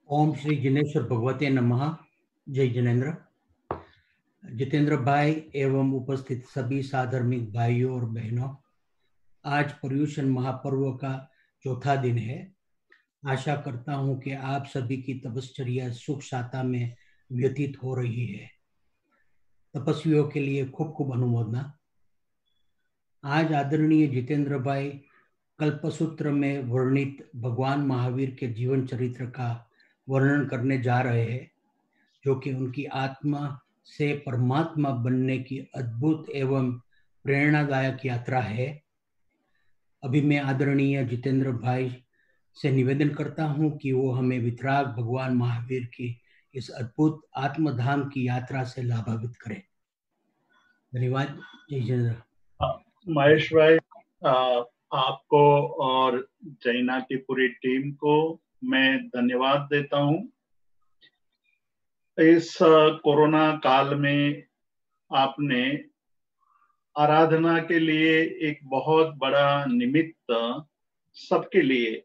ओम श्री जिनेश्वर भगवते नमः। जय जिनेन्द्र। जितेंद्र भाई एवं उपस्थित सभी साधर्मिक भाइयों और बहनों, आज पर्युषण महापर्व का चौथा दिन है। आशा करता हूं कि आप सभी की तपश्चर्या सुख शांति में व्यतीत हो रही है। तपस्वियों के लिए खूब खूब अनुमोदना। आज आदरणीय जितेंद्र भाई कल्पसूत्र में वर्णित भगवान महावीर के जीवन चरित्र का वर्णन करने जा रहे हैं, जो कि उनकी आत्मा से परमात्मा बनने की अद्भुत एवं प्रेरणादायक यात्रा है। अभी मैं आदरणीय जितेंद्र भाई से निवेदन करता हूं कि वो हमें वितराग भगवान महावीर की इस अद्भुत आत्मधाम की यात्रा से लाभान्वित करें। धन्यवाद। जय जितेंद्र। महेश भाई, आपको और जैना की पूरी टीम को मैं धन्यवाद देता हूं। इस कोरोना काल में आपने आराधना के लिए एक बहुत बड़ा निमित्त सबके लिए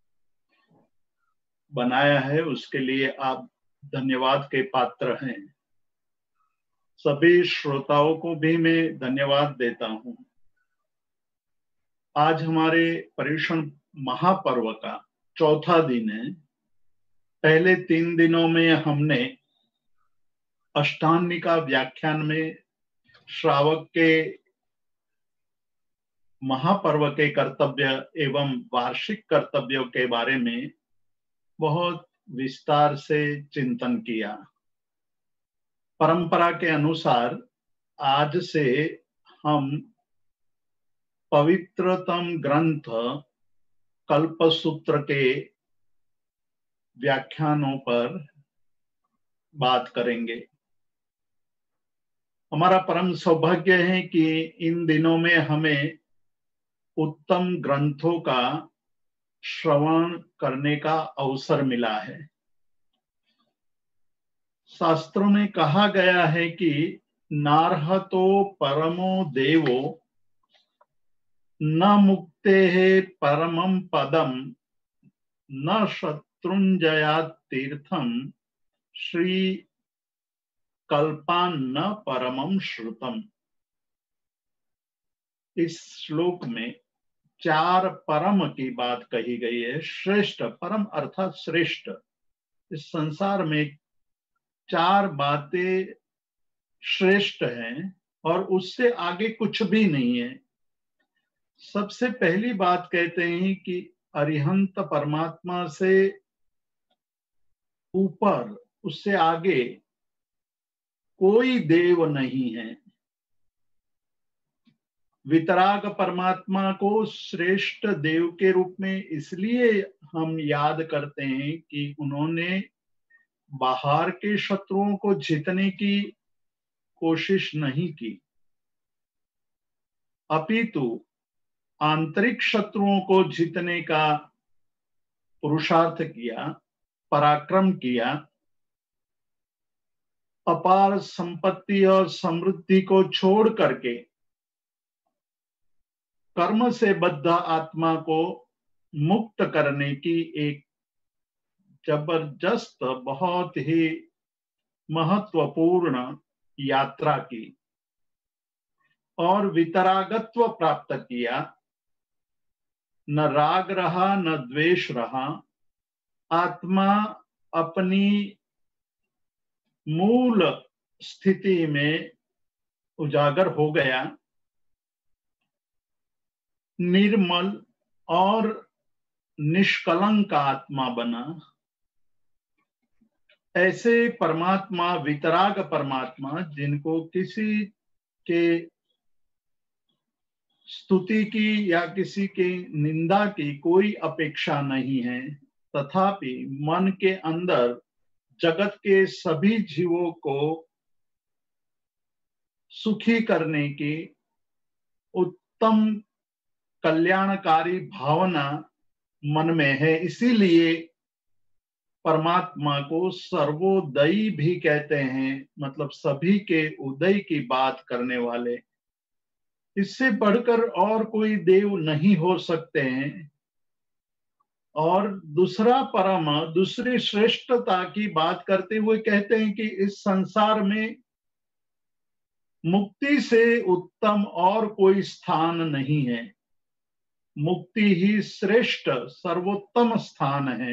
बनाया है, उसके लिए आप धन्यवाद के पात्र हैं। सभी श्रोताओं को भी मैं धन्यवाद देता हूं। आज हमारे पर्युषण महापर्व का चौथा दिन है। पहले 3 दिनों में हमने अष्टांगिका व्याख्यान में श्रावक के महापर्व के कर्तव्य एवं वार्षिक कर्तव्यों के बारे में बहुत विस्तार से चिंतन किया। परंपरा के अनुसार आज से हम पवित्रतम ग्रंथ कल्पसूत्र के व्याख्यानों पर बात करेंगे। हमारा परम सौभाग्य है कि इन दिनों में हमें उत्तम ग्रंथों का श्रवण करने का अवसर मिला है। शास्त्रों में कहा गया है कि नार्हतो परमो देवो न मुक्तेः परमं पदम न शत्रुंजयात् तीर्थम श्री कल्पान्न परमं श्रुतम। इस श्लोक में 4 परम की बात कही गई है। श्रेष्ठ, परम अर्थात श्रेष्ठ। इस संसार में 4 बातें श्रेष्ठ हैं और उससे आगे कुछ भी नहीं है। सबसे पहली बात कहते हैं कि अरिहंत परमात्मा से ऊपर, उससे आगे कोई देव नहीं है। वितराग परमात्मा को श्रेष्ठ देव के रूप में इसलिए हम याद करते हैं कि उन्होंने बाहर के शत्रुओं को जीतने की कोशिश नहीं की, अपितु आंतरिक शत्रुओं को जीतने का पुरुषार्थ किया, पराक्रम किया। अपार संपत्ति और समृद्धि को छोड़ करके कर्म से बद्ध आत्मा को मुक्त करने की एक जबरदस्त, बहुत ही महत्वपूर्ण यात्रा की और वितरागत्व प्राप्त किया। न राग रहा, न द्वेष रहा। आत्मा अपनी मूल स्थिति में उजागर हो गया, निर्मल और निष्कलंक आत्मा बना। ऐसे परमात्मा, वितराग परमात्मा, जिनको किसी के स्तुति की या किसी के निंदा की कोई अपेक्षा नहीं है, तथापि मन के अंदर जगत के सभी जीवों को सुखी करने की उत्तम कल्याणकारी भावना मन में है। इसीलिए परमात्मा को सर्वोदयी भी कहते हैं, मतलब सभी के उदय की बात करने वाले। इससे बढ़कर और कोई देव नहीं हो सकते हैं। और दूसरा परम, दूसरी श्रेष्ठता की बात करते हुए कहते हैं कि इस संसार में मुक्ति से उत्तम और कोई स्थान नहीं है। मुक्ति ही श्रेष्ठ सर्वोत्तम स्थान है।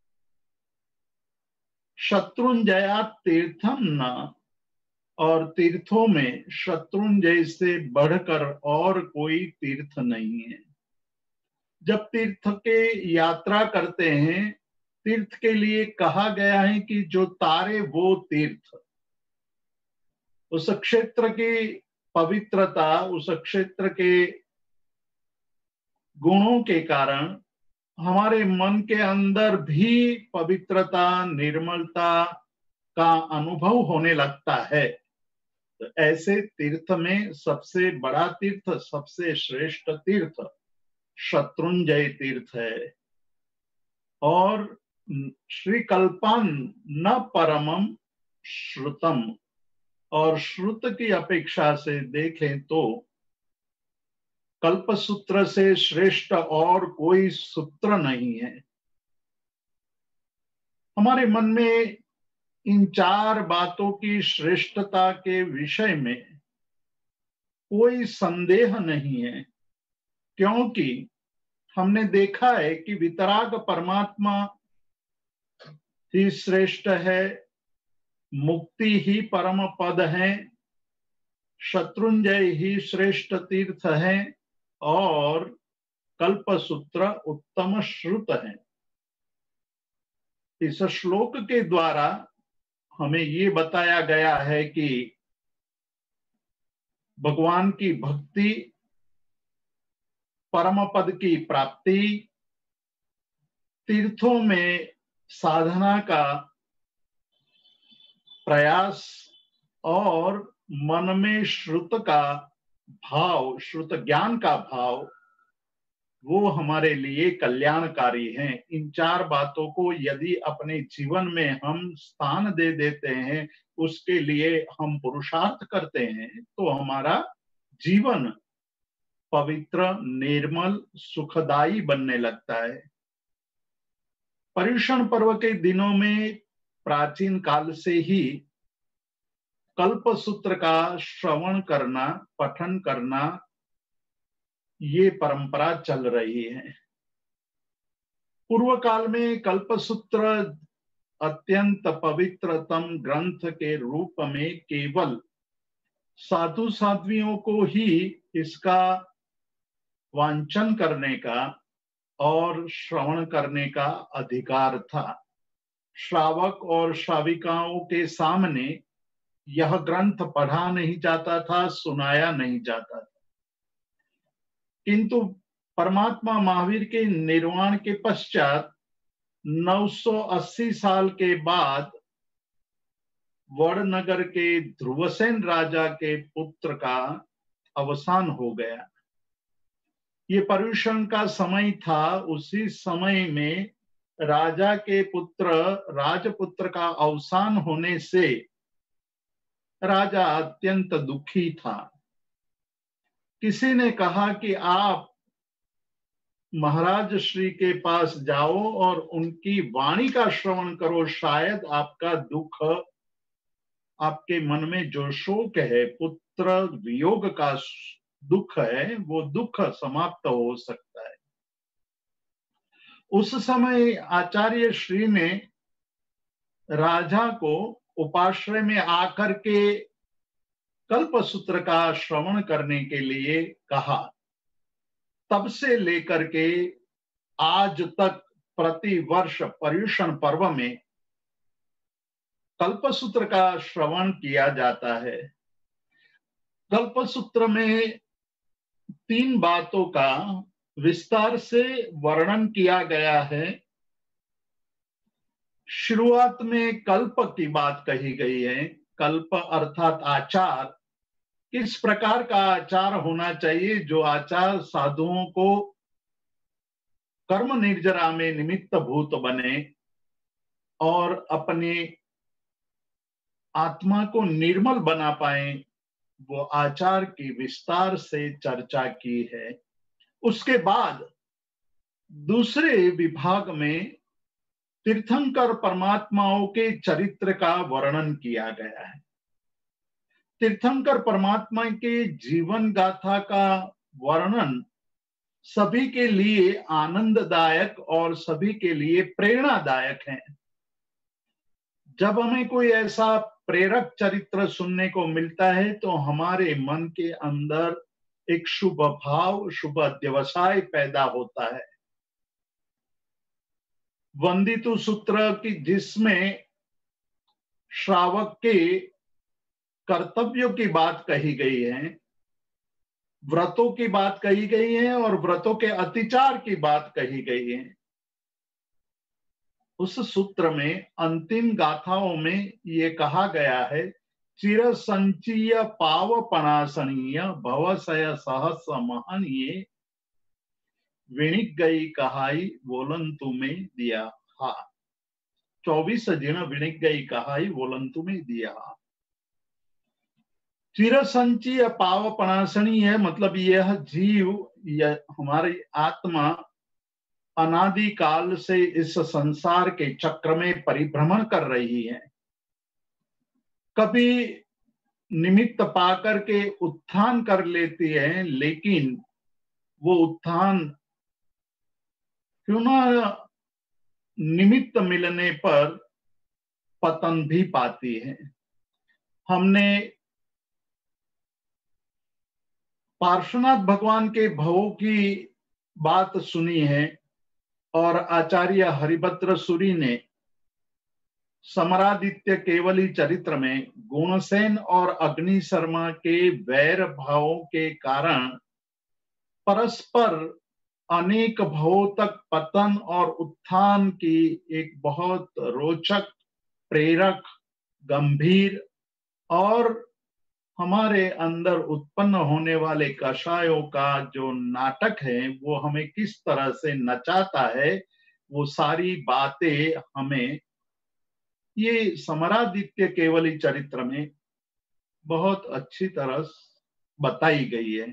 शत्रुंजया तीर्थम न, और तीर्थों में शत्रुंजय से बढ़कर और कोई तीर्थ नहीं है। जब तीर्थ के यात्रा करते हैं, तीर्थ के लिए कहा गया है कि जो तारे वो तीर्थ। उस क्षेत्र की पवित्रता, उस क्षेत्र के गुणों के कारण हमारे मन के अंदर भी पवित्रता, निर्मलता का अनुभव होने लगता है। तो ऐसे तीर्थ में सबसे बड़ा तीर्थ, सबसे श्रेष्ठ तीर्थ शत्रुंजय तीर्थ है। और श्री कल्पान न परमम श्रुतम, और श्रुत की अपेक्षा से देखें तो कल्प सूत्र से श्रेष्ठ और कोई सूत्र नहीं है। हमारे मन में इन चार बातों की श्रेष्ठता के विषय में कोई संदेह नहीं है, क्योंकि हमने देखा है कि वितराग परमात्मा ही श्रेष्ठ है, मुक्ति ही परम पद है, शत्रुंजय ही श्रेष्ठ तीर्थ है, और कल्पसूत्र उत्तम श्रुत है। इस श्लोक के द्वारा हमें ये बताया गया है कि भगवान की भक्ति, परम पद की प्राप्ति, तीर्थों में साधना का प्रयास और मन में श्रुत का भाव, श्रुत ज्ञान का भाव, वो हमारे लिए कल्याणकारी हैं। इन चार बातों को यदि अपने जीवन में हम स्थान दे देते हैं, उसके लिए हम पुरुषार्थ करते हैं, तो हमारा जीवन पवित्र, निर्मल, सुखदायी बनने लगता है। पर्युषण पर्व के दिनों में प्राचीन काल से ही कल्प सूत्र का श्रवण करना, पठन करना, ये परंपरा चल रही है। पूर्व काल में कल्पसूत्र अत्यंत पवित्रतम ग्रंथ के रूप में केवल साधु साध्वियों को ही इसका वांचन करने का और श्रवण करने का अधिकार था। श्रावक और श्राविकाओं के सामने यह ग्रंथ पढ़ा नहीं जाता था, सुनाया नहीं जाता था। किंतु परमात्मा महावीर के निर्वाण के पश्चात 980 साल के बाद वड़नगर के ध्रुवसेन राजा के पुत्र का अवसान हो गया। ये पर्युषण का समय था। उसी समय में राजा के पुत्र, राजपुत्र का अवसान होने से राजा अत्यंत दुखी था। किसी ने कहा कि आप महाराज श्री के पास जाओ और उनकी वाणी का श्रवण करो, शायद आपका दुख, आपके मन में जो शोक है, पुत्र वियोग का दुख है, वो दुख समाप्त हो सकता है। उस समय आचार्य श्री ने राजा को उपाश्रय में आकर के कल्पसूत्र का श्रवण करने के लिए कहा। तब से लेकर के आज तक प्रति वर्ष पर्युषण पर्व में कल्पसूत्र का श्रवण किया जाता है। कल्पसूत्र में 3 बातों का विस्तार से वर्णन किया गया है। शुरुआत में कल्प की बात कही गई है। कल्प अर्थात आचार, किस प्रकार का आचार होना चाहिए, जो आचार साधुओं को कर्म निर्जरा में निमित्त भूत बने और अपने आत्मा को निर्मल बना पाए, वो आचार की विस्तार से चर्चा की है। उसके बाद दूसरे विभाग में तीर्थंकर परमात्माओं के चरित्र का वर्णन किया गया है। तीर्थंकर परमात्मा के जीवन गाथा का वर्णन सभी के लिए आनंददायक और सभी के लिए प्रेरणादायक है। जब हमें कोई ऐसा प्रेरक चरित्र सुनने को मिलता है तो हमारे मन के अंदर एक शुभ भाव, शुभ व्यवसाय पैदा होता है। वंदितु सूत्र की जिसमें श्रावक के कर्तव्यों की बात कही गई है, व्रतों की बात कही गई है और व्रतों के अतिचार की बात कही गई है। उस सूत्र में अंतिम गाथाओं में ये कहा गया है, चिर संचीय पावपणासनीय भवसय सहस महनीय विणिक गई कहाई बोलन तुम्हें दिया हा। 24 जिन विणिक गई कहाई बोलन तुम्हें दिया हा। चिर संचीय पावपणासनी है, मतलब यह जीव, यह हमारी आत्मा अनादि काल से इस संसार के चक्र में परिभ्रमण कर रही है। कभी निमित्त पाकर के उत्थान कर लेती है, लेकिन वो उत्थान क्यों ना निमित्त मिलने पर पतन भी पाती है। हमने पार्श्वनाथ भगवान के भवों की बात सुनी है और आचार्य हरिभद्र सूरी ने समरादित्य केवली चरित्र में गुणसेन और अग्नि शर्मा के वैर भावों के कारण परस्पर अनेक भवों तक पतन और उत्थान की एक बहुत रोचक, प्रेरक, गंभीर और हमारे अंदर उत्पन्न होने वाले कषायों का जो नाटक है वो हमें किस तरह से नचाता है, वो सारी बातें हमें ये समरादित्य केवली चरित्र में बहुत अच्छी तरह बताई गई है।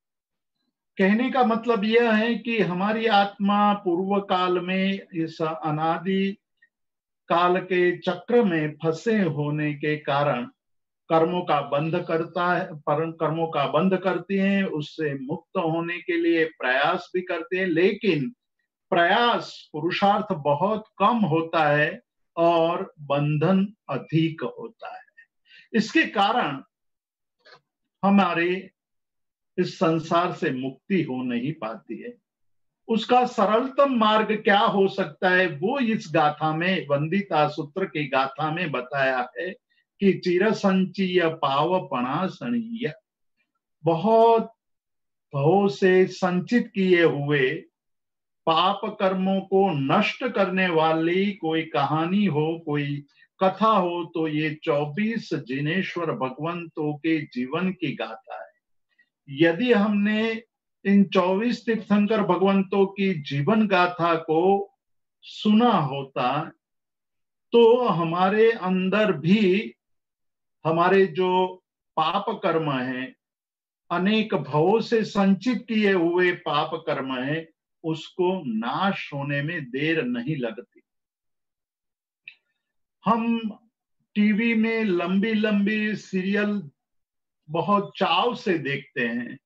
कहने का मतलब यह है कि हमारी आत्मा पूर्व काल में इस अनादि काल के चक्र में फंसे होने के कारण कर्मों का बंध करता है, कर्मों का बंध करती हैं, उससे मुक्त होने के लिए प्रयास भी करते हैं, लेकिन प्रयास पुरुषार्थ बहुत कम होता है और बंधन अधिक होता है। इसके कारण हमारे इस संसार से मुक्ति हो नहीं पाती है। उसका सरलतम मार्ग क्या हो सकता है, वो इस गाथा में, वंदिता सूत्र की गाथा में बताया है कि चिर संचीय पावपणासनीय, बहुत भवों से संचित किए हुए पाप कर्मों को नष्ट करने वाली कोई कहानी हो, कोई कथा हो, तो ये 24 जिनेश्वर भगवंतों के जीवन की गाथा है। यदि हमने इन 24 तीर्थंकर भगवंतों की जीवन गाथा को सुना होता तो हमारे अंदर भी हमारे जो पाप कर्म हैं, अनेक भवों से संचित किए हुए पाप कर्म हैं, उसको नाश होने में देर नहीं लगती। हम टीवी में लंबी लंबी सीरियल बहुत चाव से देखते हैं।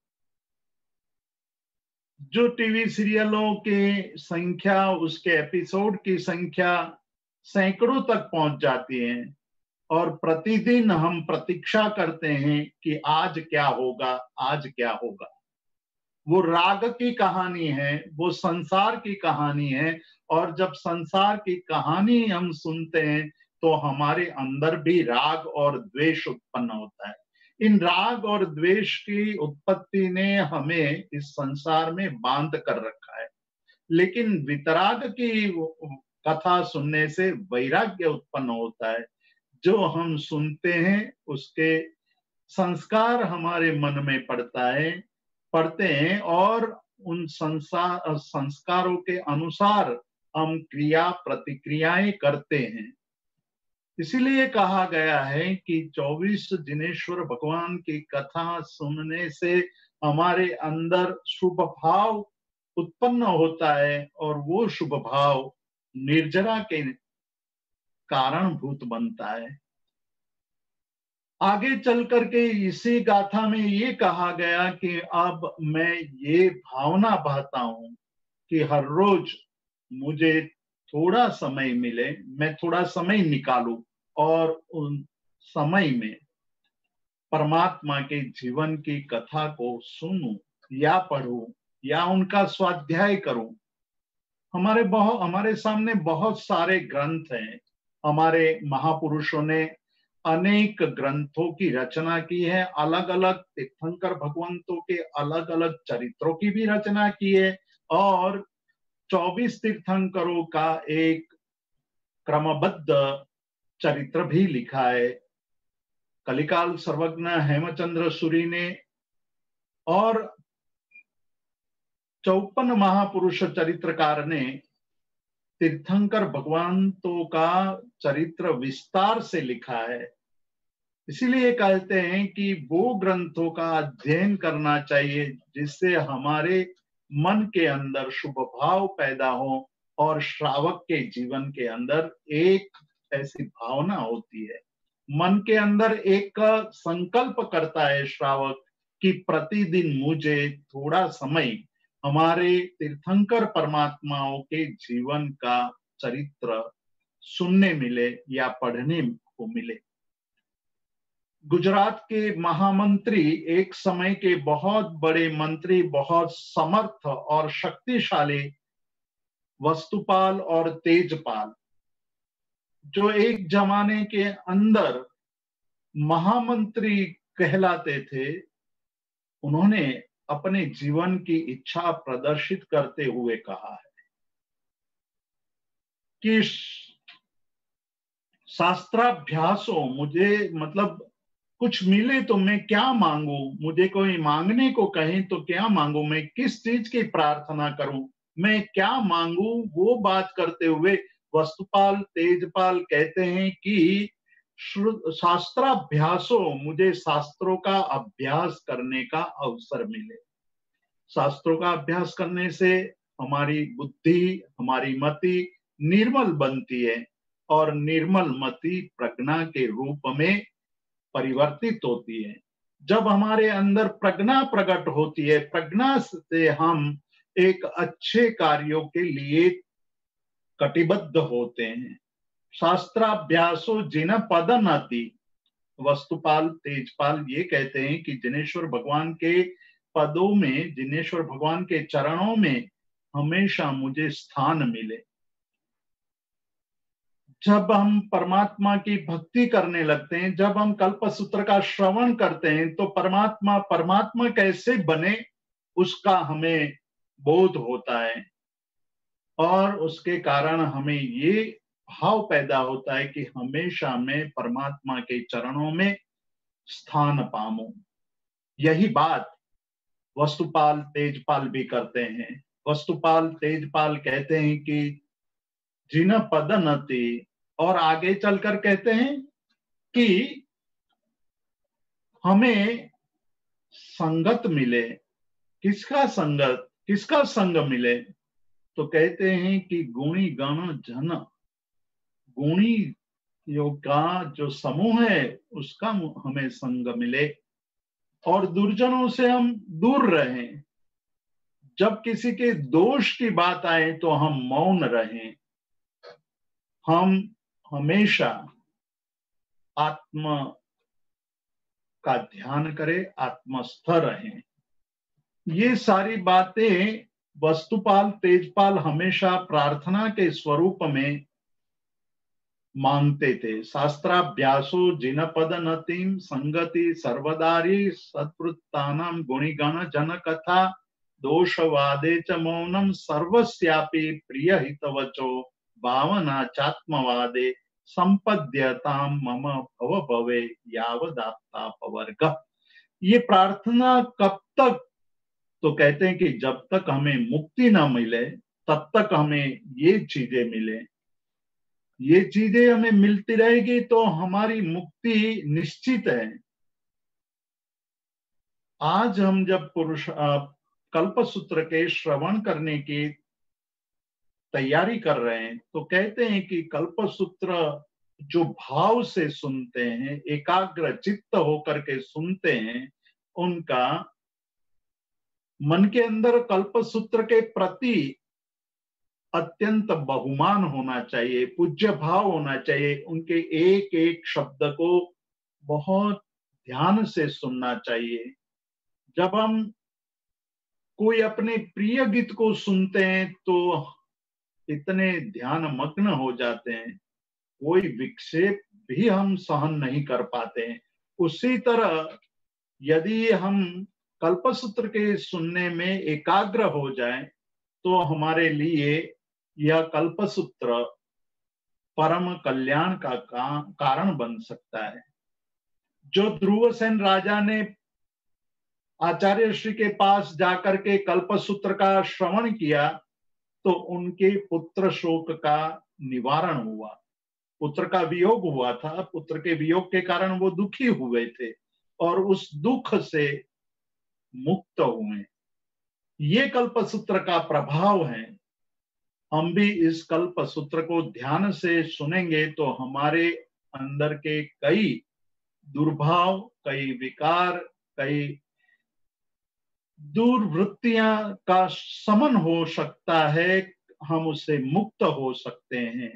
जो टीवी सीरियलों की संख्या, उसके एपिसोड की संख्या सैकड़ों तक पहुंच जाती है और प्रतिदिन हम प्रतीक्षा करते हैं कि आज क्या होगा, आज क्या होगा। वो राग की कहानी है, वो संसार की कहानी है, और जब संसार की कहानी हम सुनते हैं तो हमारे अंदर भी राग और द्वेष उत्पन्न होता है। इन राग और द्वेष की उत्पत्ति ने हमें इस संसार में बांध कर रखा है, लेकिन वितराग की कथा सुनने से वैराग्य उत्पन्न होता है। जो हम सुनते हैं उसके संस्कार हमारे मन में पड़ते हैं और उन संस्कारों के अनुसार हम क्रिया प्रतिक्रियाएं करते हैं। इसीलिए कहा गया है कि 24 जिनेश्वर भगवान की कथा सुनने से हमारे अंदर शुभ भाव उत्पन्न होता है और वो शुभ भाव निर्जरा के कारणभूत बनता है। आगे चल करके इसी गाथा में ये कहा गया कि अब मैं ये भावना बहता हूं कि हर रोज मुझे थोड़ा समय मिले, मैं थोड़ा समय निकालूं और उन समय में परमात्मा के जीवन की कथा को सुनूं या पढ़ूं या उनका स्वाध्याय करूं। हमारे सामने बहुत सारे ग्रंथ हैं। हमारे महापुरुषों ने अनेक ग्रंथों की रचना की है, अलग अलग तीर्थंकर भगवंतों के अलग अलग चरित्रों की भी रचना की है और 24 तीर्थंकरों का एक क्रमबद्ध चरित्र भी लिखा है। कलिकाल सर्वज्ञ हेमचंद्र सूरी ने और 54 महापुरुष चरित्रकार ने तीर्थंकर भगवंतों का चरित्र विस्तार से लिखा है। इसीलिए कहते हैं कि वो ग्रंथों का अध्ययन करना चाहिए जिससे हमारे मन के अंदर शुभ भाव पैदा हो और श्रावक के जीवन के अंदर एक ऐसी भावना होती है, मन के अंदर एक संकल्प करता है श्रावक कि प्रतिदिन मुझे थोड़ा समय हमारे तीर्थंकर परमात्माओं के जीवन का चरित्र सुनने मिले या पढ़ने को मिले। गुजरात के महामंत्री, एक समय के बहुत बड़े मंत्री, बहुत समर्थ और शक्तिशाली वस्तुपाल और तेजपाल, जो एक जमाने के अंदर महामंत्री कहलाते थे, उन्होंने अपने जीवन की इच्छा प्रदर्शित करते हुए कहा है कि शास्त्राभ्यासों, मुझे मतलब कुछ मिले तो मैं क्या मांगू, मुझे कोई मांगने को कहे तो क्या मांगू, मैं किस चीज की प्रार्थना करूं, मैं क्या मांगू, वो बात करते हुए वस्तुपाल तेजपाल कहते हैं कि शास्त्राभ्यासों, मुझे शास्त्रों का अभ्यास करने का अवसर मिले। शास्त्रों का अभ्यास करने से हमारी बुद्धि, हमारी मति निर्मल बनती है और निर्मल मति प्रज्ञा के रूप में परिवर्तित होती है। जब हमारे अंदर प्रज्ञा प्रकट होती है, प्रज्ञा से हम एक अच्छे कार्यों के लिए कटिबद्ध होते हैं। शास्त्राभ्यासो जिन पदनति, वस्तुपाल तेजपाल ये कहते हैं कि जिनेश्वर भगवान के पदों में, जिनेश्वर भगवान के चरणों में हमेशा मुझे स्थान मिले। जब हम परमात्मा की भक्ति करने लगते हैं, जब हम कल्पसूत्र का श्रवण करते हैं, तो परमात्मा परमात्मा कैसे बने उसका हमें बोध होता है और उसके कारण हमें ये भाव पैदा होता है कि हमेशा मैं परमात्मा के चरणों में स्थान पाऊं। यही बात वस्तुपाल तेजपाल भी करते हैं। वस्तुपाल तेजपाल कहते हैं कि जिन पदनति, और आगे चलकर कहते हैं कि हमें संगत मिले। किसका संगत, किसका संग मिले? तो कहते हैं कि गुणी गण जन, गुणी योग का जो समूह है उसका हमें संग मिले और दुर्जनों से हम दूर रहें। जब किसी के दोष की बात आए तो हम मौन रहें। हम हमेशा आत्मा का ध्यान करें, आत्मस्थ रहें। ये सारी बातें वस्तुपाल तेजपाल हमेशा प्रार्थना के स्वरूप में मांगते थे। शास्त्राभ्यासो जिन पदनतिम संगति सर्वदारी सत्वृत्तानाम गुणिगण जन कथा दोषवादे च मौनम सर्वस्यापि प्रिय हितवचो भावना चात्मवादे संपद्यताम मम भव भवे यावदाप्तापवर्ग। ये प्रार्थना कब तक? तो कहते हैं कि जब तक हमें मुक्ति ना मिले तब तक हमें ये चीजें मिले। ये चीजें हमें मिलती रहेगी तो हमारी मुक्ति निश्चित है। आज हम जब कल्पसूत्र के श्रवण करने की तैयारी कर रहे हैं तो कहते हैं कि कल्पसूत्र जो भाव से सुनते हैं, एकाग्र चित्त होकर के सुनते हैं, उनका मन के अंदर कल्पसूत्र के प्रति अत्यंत बहुमान होना चाहिए, पूज्य भाव होना चाहिए। उनके एक एक शब्द को बहुत ध्यान से सुनना चाहिए। जब हम कोई अपने प्रिय गीत को सुनते हैं तो इतने ध्यान मग्न हो जाते हैं, कोई विक्षेप भी हम सहन नहीं कर पाते हैं। उसी तरह यदि हम कल्पसूत्र के सुनने में एकाग्र हो जाएं तो हमारे लिए यह कल्पसूत्र परम कल्याण का कारण बन सकता है। जो ध्रुवसेन राजा ने आचार्य श्री के पास जाकर के कल्पसूत्र का श्रवण किया तो उनके पुत्र शोक का निवारण हुआ। पुत्र का वियोग हुआ था, पुत्र के वियोग के कारण वो दुखी हुए थे और उस दुख से मुक्त हुए। ये कल्पसूत्र का प्रभाव है। हम भी इस कल्पसूत्र को ध्यान से सुनेंगे तो हमारे अंदर के कई दुर्भाव, कई विकार, कई दुर्वृत्तियां का शमन हो सकता है, हम उससे मुक्त हो सकते हैं।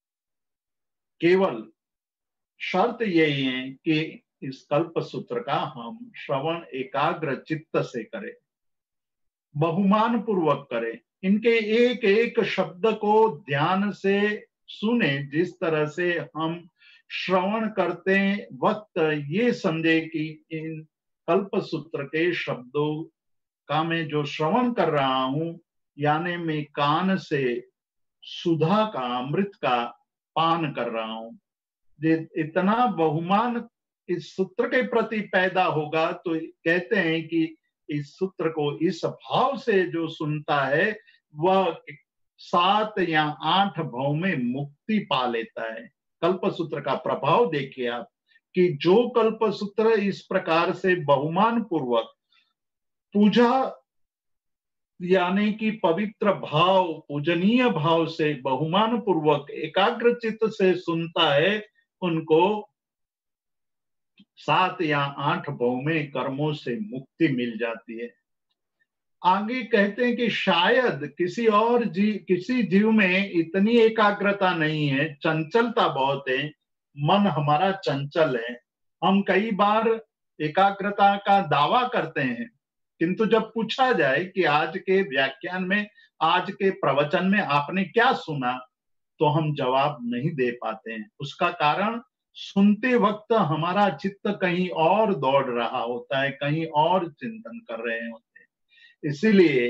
केवल शर्त यही है कि इस कल्पसूत्र का हम श्रवण एकाग्र चित्त से करें, बहुमान पूर्वक करें, इनके एक एक शब्द को ध्यान से सुने। जिस तरह से हम श्रवण करते वक्त ये समझे कि इन कल्पसूत्र के शब्दों का मैं जो श्रवण कर रहा हूं, यानी मैं कान से सुधा का, अमृत का पान कर रहा हूं। इतना बहुमान इस सूत्र के प्रति पैदा होगा तो कहते हैं कि इस सूत्र को इस भाव से जो सुनता है वह 7 या 8 भाव में मुक्ति पा लेता है। कल्पसूत्र का प्रभाव देखिए आप कि जो कल्पसूत्र इस प्रकार से बहुमान पूर्वक पूजा यानी कि पवित्र भाव, पूजनीय भाव से बहुमान पूर्वक एकाग्र चित्त से सुनता है, उनको 7 या 8 भाव में कर्मों से मुक्ति मिल जाती है। आगे कहते हैं कि शायद किसी जीव में इतनी एकाग्रता नहीं है, चंचलता बहुत है, मन हमारा चंचल है। हम कई बार एकाग्रता का दावा करते हैं, किंतु जब पूछा जाए कि आज के व्याख्यान में, आज के प्रवचन में आपने क्या सुना, तो हम जवाब नहीं दे पाते हैं। उसका कारण सुनते वक्त हमारा चित्त कहीं और दौड़ रहा होता है, कहीं और चिंतन कर रहे होते हैं। इसीलिए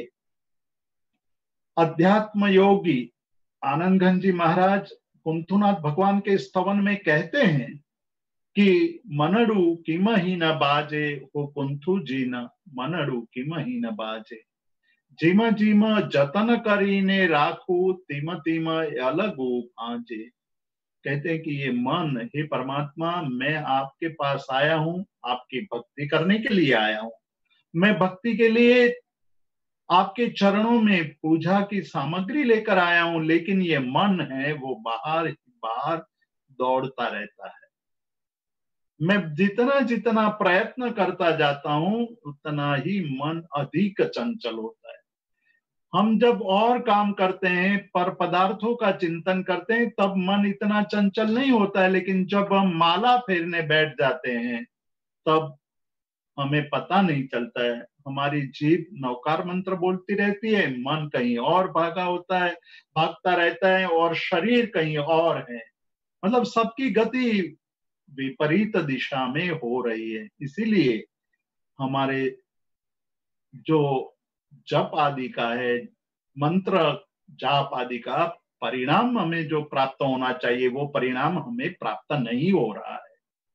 अध्यात्म योगी आनंद घन जी महाराज कुंथुनाथ भगवान के स्तवन में कहते हैं कि मनडू किम ही न बाजे हो कुंथु जी न, मनडू किम ही न बाजे, जिम जिम जतन करीने राखू, तिम तिम अलगू भांजे। कहते हैं कि ये मन, हे परमात्मा, मैं आपके पास आया हूं, आपकी भक्ति करने के लिए आया हूं। मैं भक्ति के लिए आपके चरणों में पूजा की सामग्री लेकर आया हूं, लेकिन ये मन है वो बाहर ही बाहर दौड़ता रहता है। मैं जितना जितना प्रयत्न करता जाता हूं उतना ही मन अधिक चंचल होता है। हम जब और काम करते हैं, पर पदार्थों का चिंतन करते हैं, तब मन इतना चंचल नहीं होता है, लेकिन जब हम माला फेरने बैठ जाते हैं तब हमें पता नहीं चलता है। हमारी जीभ नौकार मंत्र बोलती रहती है, मन कहीं और भागता रहता है और शरीर कहीं और है। मतलब सबकी गति विपरीत दिशा में हो रही है। इसीलिए हमारे जो जप आदि का है, मंत्र जाप आदि का परिणाम हमें जो प्राप्त होना चाहिए, वो परिणाम हमें प्राप्त नहीं हो रहा है।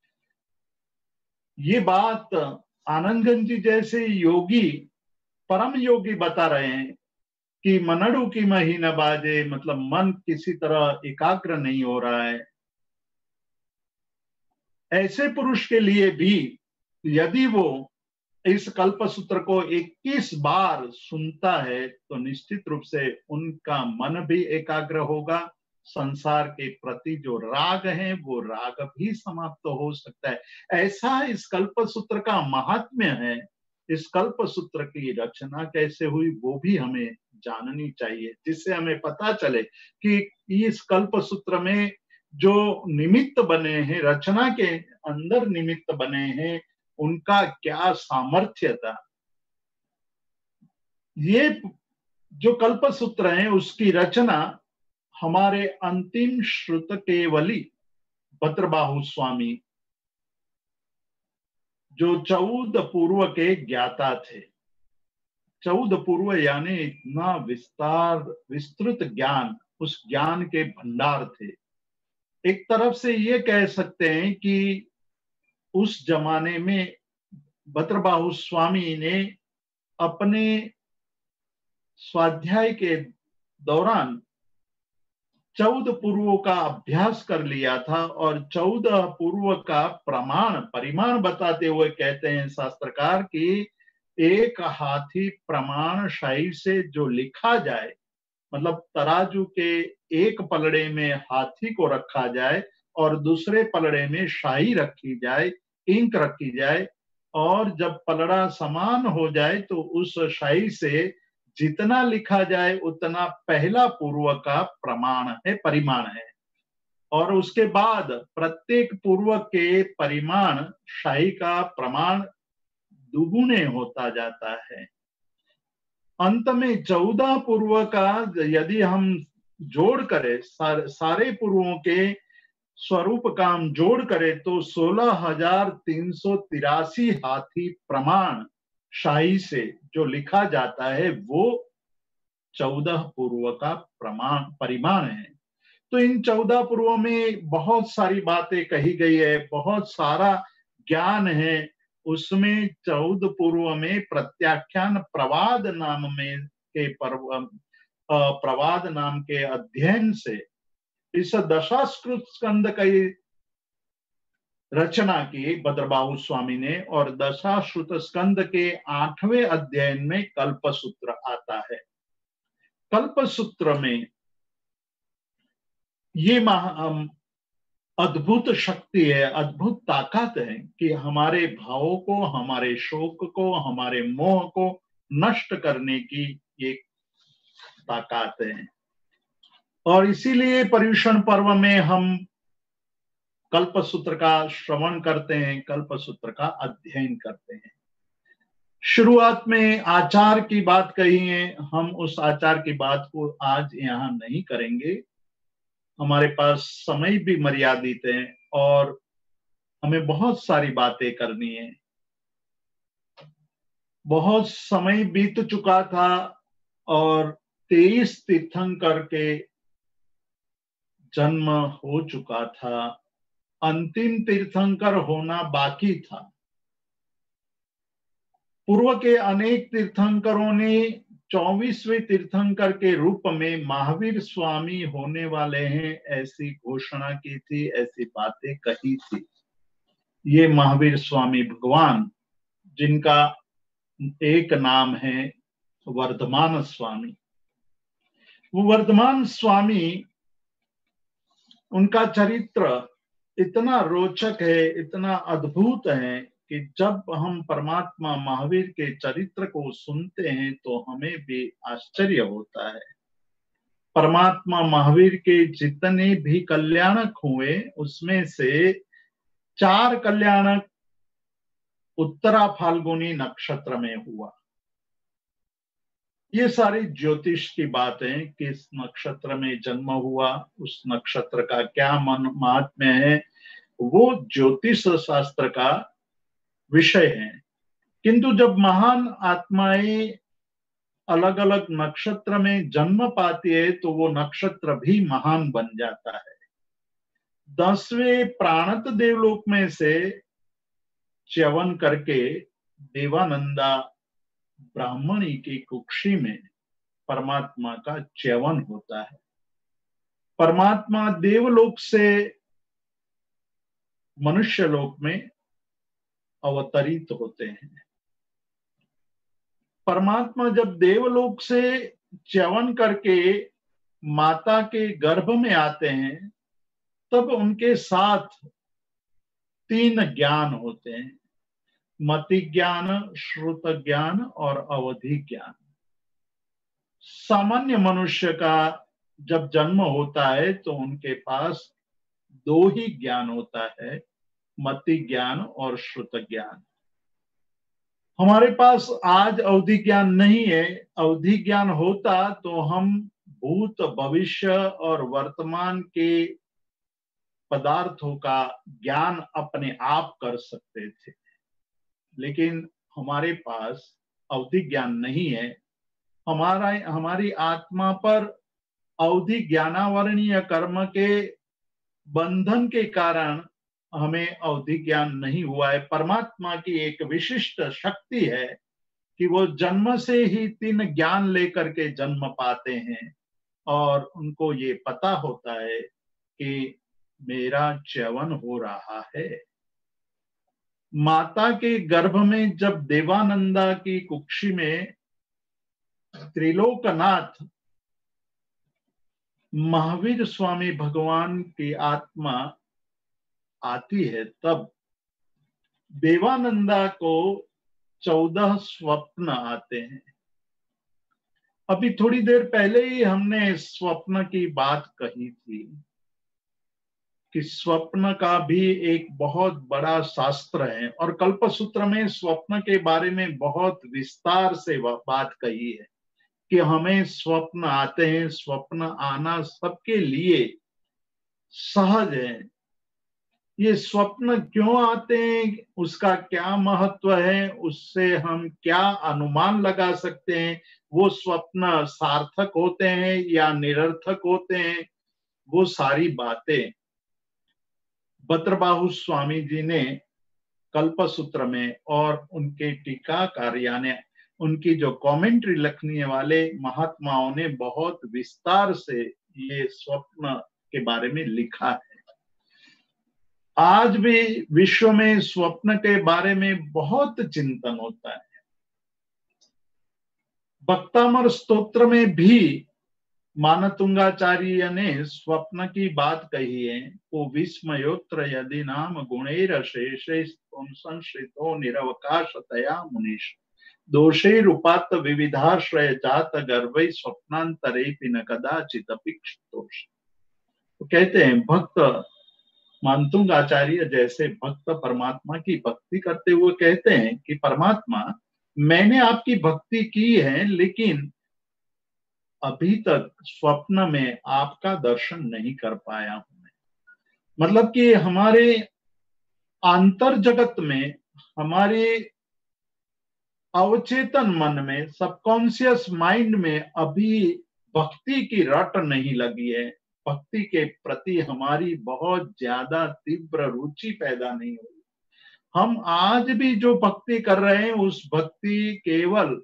ये बात आनंदगंज जी जैसे योगी, परम योगी बता रहे हैं कि मनडू की मही न बाजे, मतलब मन किसी तरह एकाग्र नहीं हो रहा है। ऐसे पुरुष के लिए भी यदि वो इस कल्प सूत्र को 21 बार सुनता है तो निश्चित रूप से उनका मन भी एकाग्र होगा, संसार के प्रति जो राग है वो राग भी समाप्त हो सकता है। ऐसा इस कल्प सूत्र का महात्म्य है। इस कल्प सूत्र की रचना कैसे हुई वो भी हमें जाननी चाहिए, जिससे हमें पता चले कि इस कल्प सूत्र में जो निमित्त बने हैं, रचना के अंदर निमित्त बने हैं, उनका क्या सामर्थ्य था। ये जो कल्प सूत्र है उसकी रचना हमारे अंतिम श्रुत केवली भद्रबाहु स्वामी, जो 14 पूर्व के ज्ञाता थे। 14 पूर्व यानी इतना विस्तृत ज्ञान, उस ज्ञान के भंडार थे। एक तरफ से ये कह सकते हैं कि उस जमाने में भद्रबाहु स्वामी ने अपने स्वाध्याय के दौरान 14 पूर्वों का अभ्यास कर लिया था और 14 पूर्व का परिमाण बताते हुए कहते हैं शास्त्रकार कि एक हाथी प्रमाण शाही से जो लिखा जाए, मतलब तराजू के एक पलड़े में हाथी को रखा जाए और दूसरे पलड़े में शाही रखी जाए, इंक रखी जाए, और जब पलड़ा समान हो जाए तो उस शाही से जितना लिखा जाए उतना पहला पूर्व का प्रमाण है, परिमाण है। और उसके बाद प्रत्येक पूर्व के परिमाण शाही का प्रमाण दुगुने होता जाता है। अंत में 14 पूर्व का यदि हम जोड़ करें, सारे पूर्वों के स्वरूप का हम जोड़ करें तो 16,383 हाथी प्रमाण शाही से जो लिखा जाता है वो 14 पूर्व का परिमाण है। तो इन 14 पूर्वों में बहुत सारी बातें कही गई है, बहुत सारा ज्ञान है। उसमें 14 पूर्व में प्रत्याख्यान प्रवाद नाम के अध्ययन से इस दशाश्रुत स्कंद की रचना की भद्रबाहु स्वामी ने, और दशाश्रुत स्कंद के 8वें अध्ययन में कल्प सूत्र आता है। कल्प सूत्र में ये अद्भुत शक्ति है, अद्भुत ताकत है कि हमारे भावों को, हमारे शोक को, हमारे मोह को नष्ट करने की ये ताकत है। और इसीलिए पर्युषण पर्व में हम कल्प सूत्र का श्रवण करते हैं, कल्प सूत्र का अध्ययन करते हैं। शुरुआत में आचार की बात कही है, हम उस आचार की बात को आज यहाँ नहीं करेंगे। हमारे पास समय भी मर्यादित है और हमें बहुत सारी बातें करनी है। बहुत समय बीत चुका था और 23 तीर्थंकर के जन्म हो चुका था, अंतिम तीर्थंकर होना बाकी था। पूर्व के अनेक तीर्थंकरों ने 24वें तीर्थंकर के रूप में महावीर स्वामी होने वाले हैं ऐसी घोषणा की थी, ऐसी बातें कही थी। ये महावीर स्वामी भगवान, जिनका एक नाम है वर्धमान स्वामी, वो वर्धमान स्वामी, उनका चरित्र इतना रोचक है, इतना अद्भुत है कि जब हम परमात्मा महावीर के चरित्र को सुनते हैं तो हमें भी आश्चर्य होता है। परमात्मा महावीर के जितने भी कल्याणक हुए उसमें से 4 कल्याणक उत्तरा फाल्गुनी नक्षत्र में हुआ। ये सारी ज्योतिष की बातें, किस नक्षत्र में जन्म हुआ, उस नक्षत्र का क्या महात्म्य है, वो ज्योतिष शास्त्र का विषय है। किंतु जब महान आत्माएं अलग अलग नक्षत्र में जन्म पाती है तो वो नक्षत्र भी महान बन जाता है। 10वें प्राणत देवलोक में से च्यवन करके देवानंदा ब्राह्मणी की कुक्षी में परमात्मा का च्यवन होता है। परमात्मा देवलोक से मनुष्य लोक में अवतरित होते हैं। परमात्मा जब देवलोक से च्यवन करके माता के गर्भ में आते हैं, तब उनके साथ 3 ज्ञान होते हैं, मति ज्ञान, श्रुत ज्ञान और अवधि ज्ञान। सामान्य मनुष्य का जब जन्म होता है तो उनके पास 2 ही ज्ञान होता है, मति ज्ञान और श्रुत ज्ञान। हमारे पास आज अवधि ज्ञान नहीं है। अवधि ज्ञान होता तो हम भूत, भविष्य और वर्तमान के पदार्थों का ज्ञान अपने आप कर सकते थे, लेकिन हमारे पास अवधि ज्ञान नहीं है। हमारी आत्मा पर अवधि ज्ञानावरणीय कर्म के बंधन के कारण हमें अवधि ज्ञान नहीं हुआ है। परमात्मा की एक विशिष्ट शक्ति है कि वो जन्म से ही 3 ज्ञान लेकर के जन्म पाते हैं और उनको ये पता होता है कि मेरा च्यवन हो रहा है। माता के गर्भ में जब देवानंदा की कुक्षी में त्रिलोकनाथ महावीर स्वामी भगवान की आत्मा आती है, तब देवानंदा को 14 स्वप्न आते हैं। अभी थोड़ी देर पहले ही हमने स्वप्न की बात कही थी कि स्वप्न का भी एक बहुत बड़ा शास्त्र है और कल्पसूत्र में स्वप्न के बारे में बहुत विस्तार से बात कही है कि हमें स्वप्न आते हैं। स्वप्न आना सबके लिए सहज है। ये स्वप्न क्यों आते हैं, उसका क्या महत्व है, उससे हम क्या अनुमान लगा सकते हैं, वो स्वप्न सार्थक होते हैं या निरर्थक होते हैं, वो सारी बातें भद्रबाहु स्वामी जी ने कल्पसूत्र में और उनके टीकाकार यानी उनकी जो कमेंट्री लिखने वाले महात्माओं ने बहुत विस्तार से ये स्वप्न के बारे में लिखा है। आज भी विश्व में स्वप्न के बारे में बहुत चिंतन होता है। भक्तामर स्तोत्र में भी मानतुंगाचार्य ने स्वप्न की बात कही है। वो विस्मयोत्र यदि नाम गुणैर शेषे संश्रितो निरवकाशतया मुनीश दोषैरुपात विविधाश्रय जात गर्भै स्वप्नांतरेपि न कदाचित अपेक्षितोष। तो कहते हैं भक्त मानतुंगाचार्य जैसे भक्त परमात्मा की भक्ति करते हुए कहते हैं कि परमात्मा, मैंने आपकी भक्ति की है, लेकिन अभी तक स्वप्न में आपका दर्शन नहीं कर पाया हूं मैं। मतलब कि हमारे आंतर जगत में, हमारे अवचेतन मन में, सबकॉन्शियस माइंड में अभी भक्ति की रट नहीं लगी है। भक्ति के प्रति हमारी बहुत ज्यादा तीव्र रुचि पैदा नहीं हुई। हम आज भी जो भक्ति कर रहे हैं, उस भक्ति केवल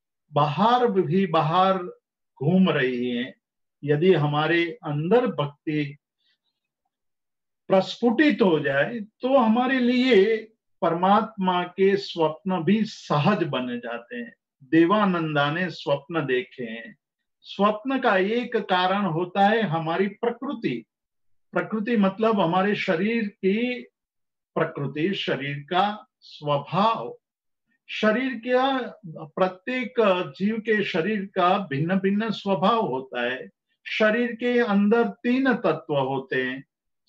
बाहर घूम रही है। यदि हमारे अंदर भक्ति प्रस्फुटित हो जाए तो हमारे लिए परमात्मा के स्वप्न भी सहज बन जाते हैं। देवानंदा ने स्वप्न देखे हैं। स्वप्न का एक कारण होता है हमारी प्रकृति। प्रकृति मतलब हमारे शरीर की प्रकृति, शरीर का स्वभाव। शरीर का, प्रत्येक जीव के शरीर का भिन्न भिन्न स्वभाव होता है। शरीर के अंदर 3 तत्व होते हैं,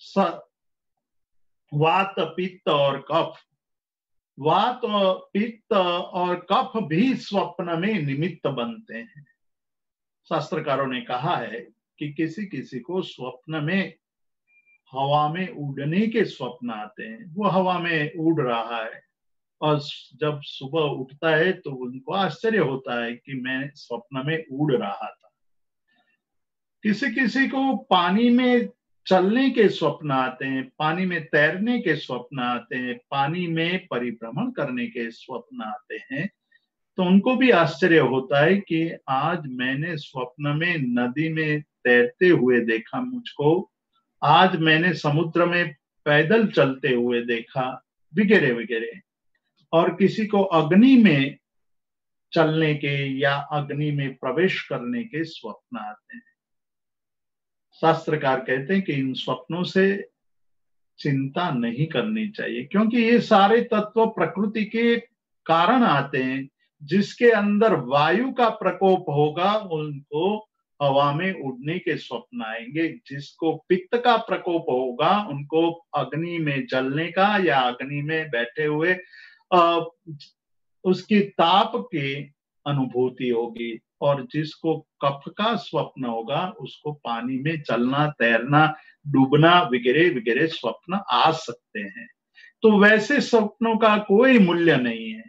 वात, पित्त और कफ। वात, पित्त और कफ भी स्वप्न में निमित्त बनते हैं। शास्त्रकारों ने कहा है कि किसी किसी को स्वप्न में हवा में उड़ने के स्वप्न आते हैं। वो हवा में उड़ रहा है और जब सुबह उठता है तो उनको आश्चर्य होता है कि मैं स्वप्न में उड़ रहा था। किसी किसी को पानी में चलने के स्वप्न आते हैं, पानी में तैरने के स्वप्न आते हैं, पानी में परिभ्रमण करने के स्वप्न आते हैं। तो उनको भी आश्चर्य होता है कि आज मैंने स्वप्न में नदी में तैरते हुए देखा मुझको, आज मैंने समुद्र में पैदल चलते हुए देखा, वगैरह वगैरह। और किसी को अग्नि में चलने के या अग्नि में प्रवेश करने के स्वप्न आते हैं। शास्त्रकार कहते हैं कि इन स्वप्नों से चिंता नहीं करनी चाहिए, क्योंकि ये सारे तत्व प्रकृति के कारण आते हैं। जिसके अंदर वायु का प्रकोप होगा उनको हवा में उड़ने के स्वप्न आएंगे, जिसको पित्त का प्रकोप होगा उनको अग्नि में जलने का या अग्नि में बैठे हुए उसकी ताप की अनुभूति होगी, और जिसको कफ का स्वप्न होगा उसको पानी में चलना, तैरना, डूबना वगैरह वगैरह स्वप्न आ सकते हैं। तो वैसे स्वप्नों का कोई मूल्य नहीं है।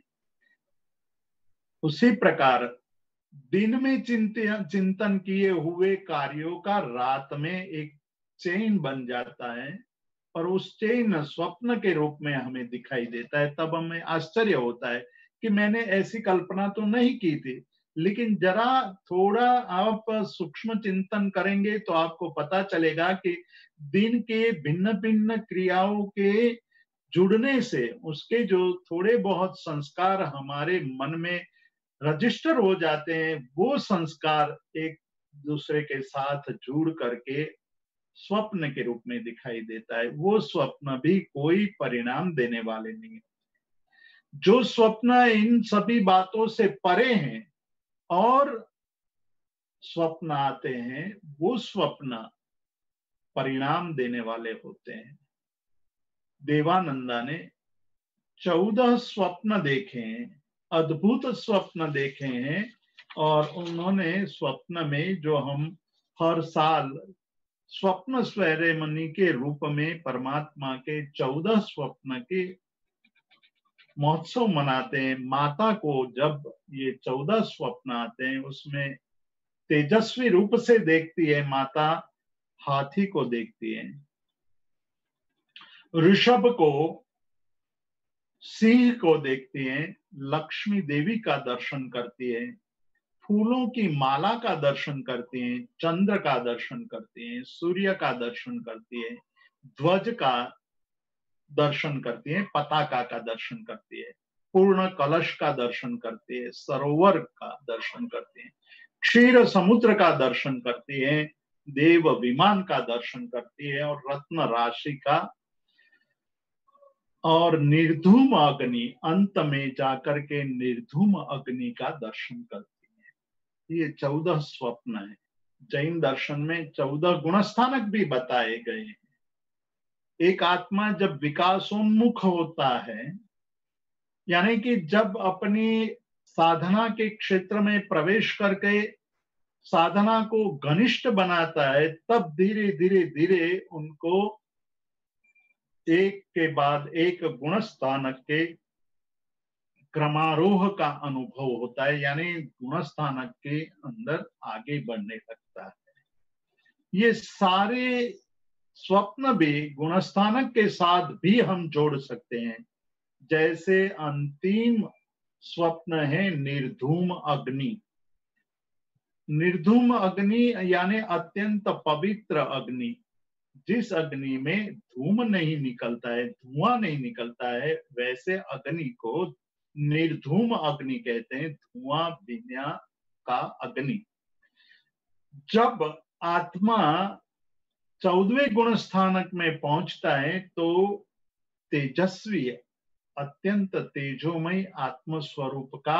उसी प्रकार दिन में चिंतन किए हुए कार्यों का रात में एक चेन बन जाता है, और उस चेन स्वप्न के रूप में हमें दिखाई देता है। तब हमें आश्चर्य होता है कि मैंने ऐसी कल्पना तो नहीं की थी, लेकिन जरा थोड़ा आप सूक्ष्म चिंतन करेंगे तो आपको पता चलेगा कि दिन के भिन्न भिन्न क्रियाओं के जुड़ने से उसके जो थोड़े बहुत संस्कार हमारे मन में रजिस्टर हो जाते हैं, वो संस्कार एक दूसरे के साथ जुड़ करके स्वप्न के रूप में दिखाई देता है। वो स्वप्न भी कोई परिणाम देने वाले नहीं। जो स्वप्न इन सभी बातों से परे हैं और स्वप्न आते हैं, वो स्वप्न परिणाम देने वाले होते हैं। देवानंदा ने 14 स्वप्न देखे हैं, अद्भुत स्वप्न देखे हैं, और उन्होंने स्वप्न में जो हम हर साल स्वप्न स्वैरेमणि के रूप में परमात्मा के 14 स्वप्न के महोत्सव मनाते हैं। माता को जब ये 14 स्वप्न आते हैं उसमें तेजस्वी रूप से देखती है माता, हाथी को देखती है, ऋषभ को, सिंह को देखती है, लक्ष्मी देवी का दर्शन करती है, फूलों की माला का दर्शन करती हैं, चंद्र का दर्शन करती हैं, सूर्य का दर्शन करती है, ध्वज का दर्शन करती है, पताका का दर्शन करती है, पूर्ण कलश का दर्शन करती है, सरोवर का दर्शन करती है, क्षीर समुद्र का दर्शन करती है, देव विमान का दर्शन करती है, और रत्न राशि का और निर्धूम अग्नि, अंत में जाकर के निर्धूम अग्नि का दर्शन करती है। ये 14 स्वप्न है। जैन दर्शन में 14 गुणस्थानक भी बताए गए हैं। एक आत्मा जब विकासोन्मुख होता है, यानी कि जब अपनी साधना के क्षेत्र में प्रवेश करके साधना को घनिष्ठ बनाता है, तब धीरे धीरे धीरे उनको एक के बाद एक गुणस्थानक के क्रमारोह का अनुभव होता है, यानी गुणस्थानक के अंदर आगे बढ़ने लगता है। ये सारे स्वप्न भी गुणस्थानक के साथ भी हम जोड़ सकते हैं। जैसे अंतिम स्वप्न है निर्धूम अग्नि। निर्धूम अग्नि यानी अत्यंत पवित्र अग्नि, जिस अग्नि में धूम नहीं निकलता है, धुआं नहीं निकलता है, वैसे अग्नि को निर्धूम अग्नि कहते हैं, धुआं बिना का अग्नि। जब आत्मा 14वें गुण स्थानक में पहुंचता है तो तेजस्वी, अत्यंत तेजोमय आत्म स्वरूप का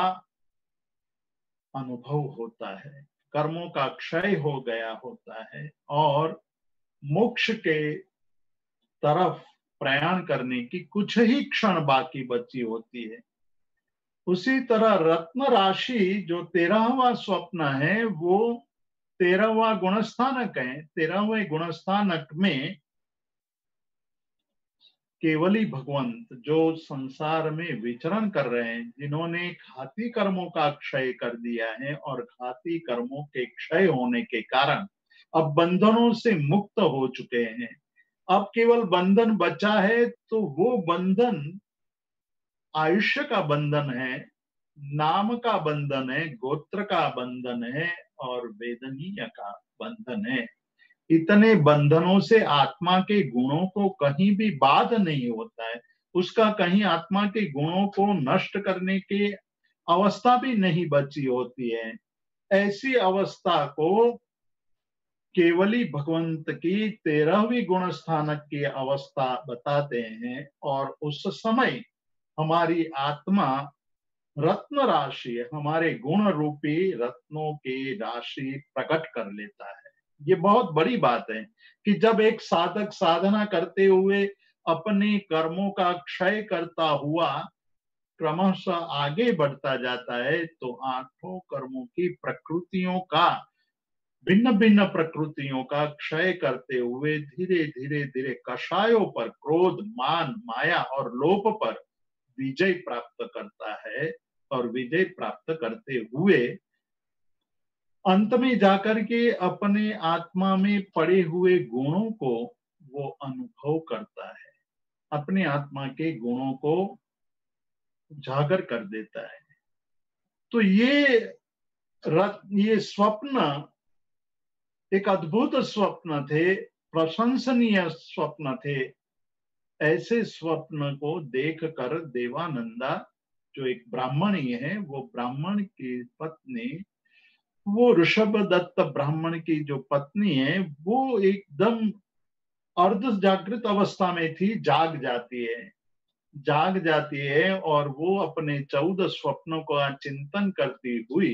अनुभव होता है। कर्मों का क्षय हो गया होता है और मोक्ष के तरफ प्रयाण करने की कुछ ही क्षण बाकी बची होती है। उसी तरह रत्न राशि जो 13वां स्वप्न है वो 13वां गुणस्थानक है। 13वें गुणस्थानक में केवली भगवंत जो संसार में विचरण कर रहे हैं, जिन्होंने घाती कर्मों का क्षय कर दिया है और घाती कर्मों के क्षय होने के कारण अब बंधनों से मुक्त हो चुके हैं। अब केवल बंधन बचा है, तो वो बंधन आयुष्य का बंधन है, नाम का बंधन है, गोत्र का बंधन है और वेदनीय का बंधन है। इतने बंधनों से आत्मा के गुणों को कहीं भी बाध नहीं होता है। उसका कहीं आत्मा के गुणों को नष्ट करने के अवस्था भी नहीं बची होती है। ऐसी अवस्था को केवली भगवंत की 13वीं गुण स्थानक की अवस्था बताते हैं, और उस समय हमारी आत्मा रत्न राशि, हमारे गुण रूपी रत्नों की राशि प्रकट कर लेता है। ये बहुत बड़ी बात है कि जब एक साधक साधना करते हुए अपने कर्मों का क्षय करता हुआ क्रमशः आगे बढ़ता जाता है, तो आठों कर्मों की प्रकृतियों का, भिन्न भिन्न प्रकृतियों का क्षय करते हुए धीरे धीरे धीरे कषायों पर, क्रोध, मान, माया और लोभ पर विजय प्राप्त करता है। और विजय प्राप्त करते हुए अंत में जाकर के अपने आत्मा में पड़े हुए गुणों को वो अनुभव करता है, अपने आत्मा के गुणों को उजागर कर देता है। तो ये स्वप्न एक अद्भुत स्वप्न थे, प्रशंसनीय स्वप्न थे। ऐसे स्वप्न को देखकर देवानंदा, जो एक ब्राह्मणी है, वो ब्राह्मण की पत्नी, वो ऋषभ दत्त ब्राह्मण की जो पत्नी है, वो एकदम अर्ध जागृत अवस्था में थी, जाग जाती है और वो अपने 14 स्वप्नों का चिंतन करती हुई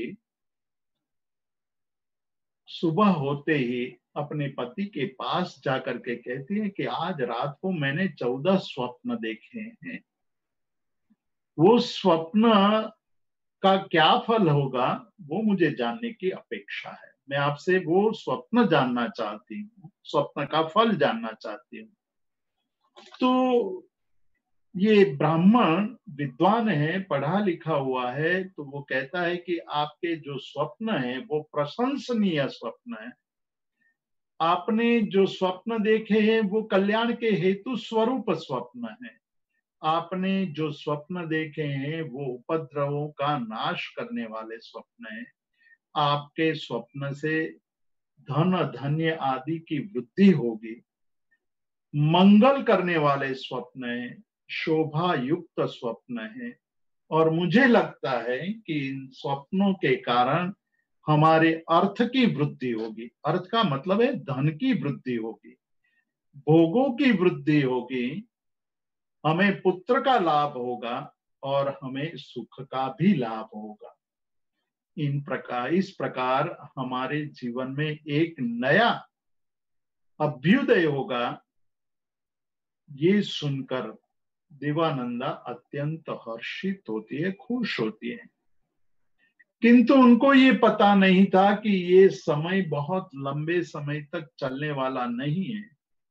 सुबह होते ही अपने पति के पास जाकर के कहती है कि आज रात को मैंने 14 स्वप्न देखे हैं। वो स्वप्न का क्या फल होगा वो मुझे जानने की अपेक्षा है। मैं आपसे वो स्वप्न जानना चाहती हूँ, स्वप्न का फल जानना चाहती हूँ। तो ये ब्राह्मण विद्वान है, पढ़ा लिखा हुआ है, तो वो कहता है कि आपके जो स्वप्न है वो प्रशंसनीय स्वप्न है। आपने जो स्वप्न देखे हैं वो कल्याण के हेतु स्वरूप स्वप्न है। आपने जो स्वप्न देखे हैं वो उपद्रवों का नाश करने वाले स्वप्न है। आपके स्वप्न से धन, धान्य आदि की वृद्धि होगी, मंगल करने वाले स्वप्न है, शोभा युक्त स्वप्न है। और मुझे लगता है कि इन स्वप्नों के कारण हमारे अर्थ की वृद्धि होगी। अर्थ का मतलब है धन की वृद्धि होगी, भोगों की वृद्धि होगी, हमें पुत्र का लाभ होगा और हमें सुख का भी लाभ होगा। इस प्रकार हमारे जीवन में एक नया अभ्युदय होगा। ये सुनकर देवानंदा अत्यंत हर्षित होती है, खुश होती है। किंतु उनको ये पता नहीं था कि ये समय बहुत लंबे समय तक चलने वाला नहीं है।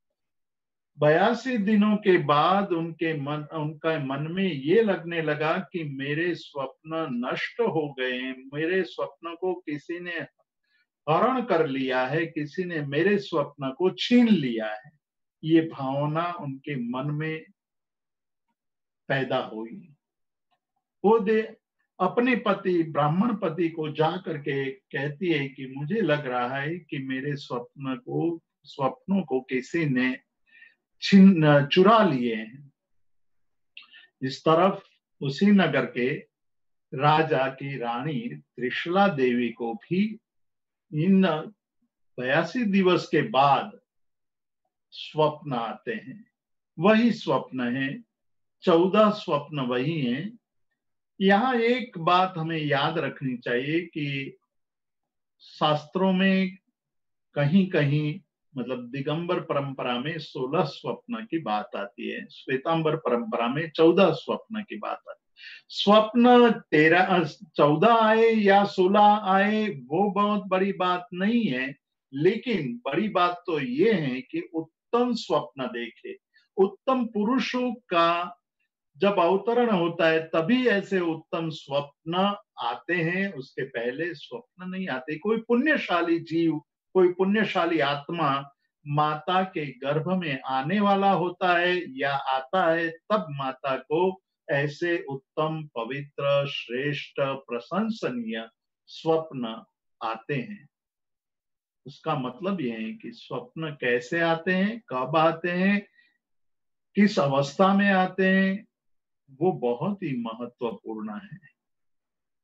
82 दिनों के बाद उनका मन में ये लगने लगा कि मेरे स्वप्न नष्ट हो गए हैं, मेरे स्वप्न को किसी ने हरण कर लिया है, किसी ने मेरे स्वप्न को छीन लिया है। ये भावना उनके मन में पैदा हुई। वो अपने पति, ब्राह्मण पति को जा करके कहती है कि मुझे लग रहा है कि मेरे स्वप्नों को किसी ने चुरा लिए हैं। इस तरफ उसी नगर के राजा की रानी त्रिशला देवी को भी इन 82 दिवस के बाद स्वप्न आते हैं। वही स्वप्न है, 14 स्वप्न वही हैं। यहाँ एक बात हमें याद रखनी चाहिए कि शास्त्रों में कहीं कहीं, मतलब दिगंबर परंपरा में 16 स्वप्न की बात आती है, श्वेतांबर परंपरा में 14 स्वप्न की बात आती है। स्वप्न 14 आए या 16 आए वो बहुत बड़ी बात नहीं है, लेकिन बड़ी बात तो ये है कि उत्तम स्वप्न देखे। उत्तम पुरुषों का जब अवतरण होता है तभी ऐसे उत्तम स्वप्न आते हैं, उसके पहले स्वप्न नहीं आते। कोई पुण्यशाली जीव, कोई पुण्यशाली आत्मा माता के गर्भ में आने वाला होता है या आता है, तब माता को ऐसे उत्तम, पवित्र, श्रेष्ठ, प्रशंसनीय स्वप्न आते हैं। उसका मतलब यह है कि स्वप्न कैसे आते हैं, कब आते हैं, किस अवस्था में आते हैं, वो बहुत ही महत्वपूर्ण है।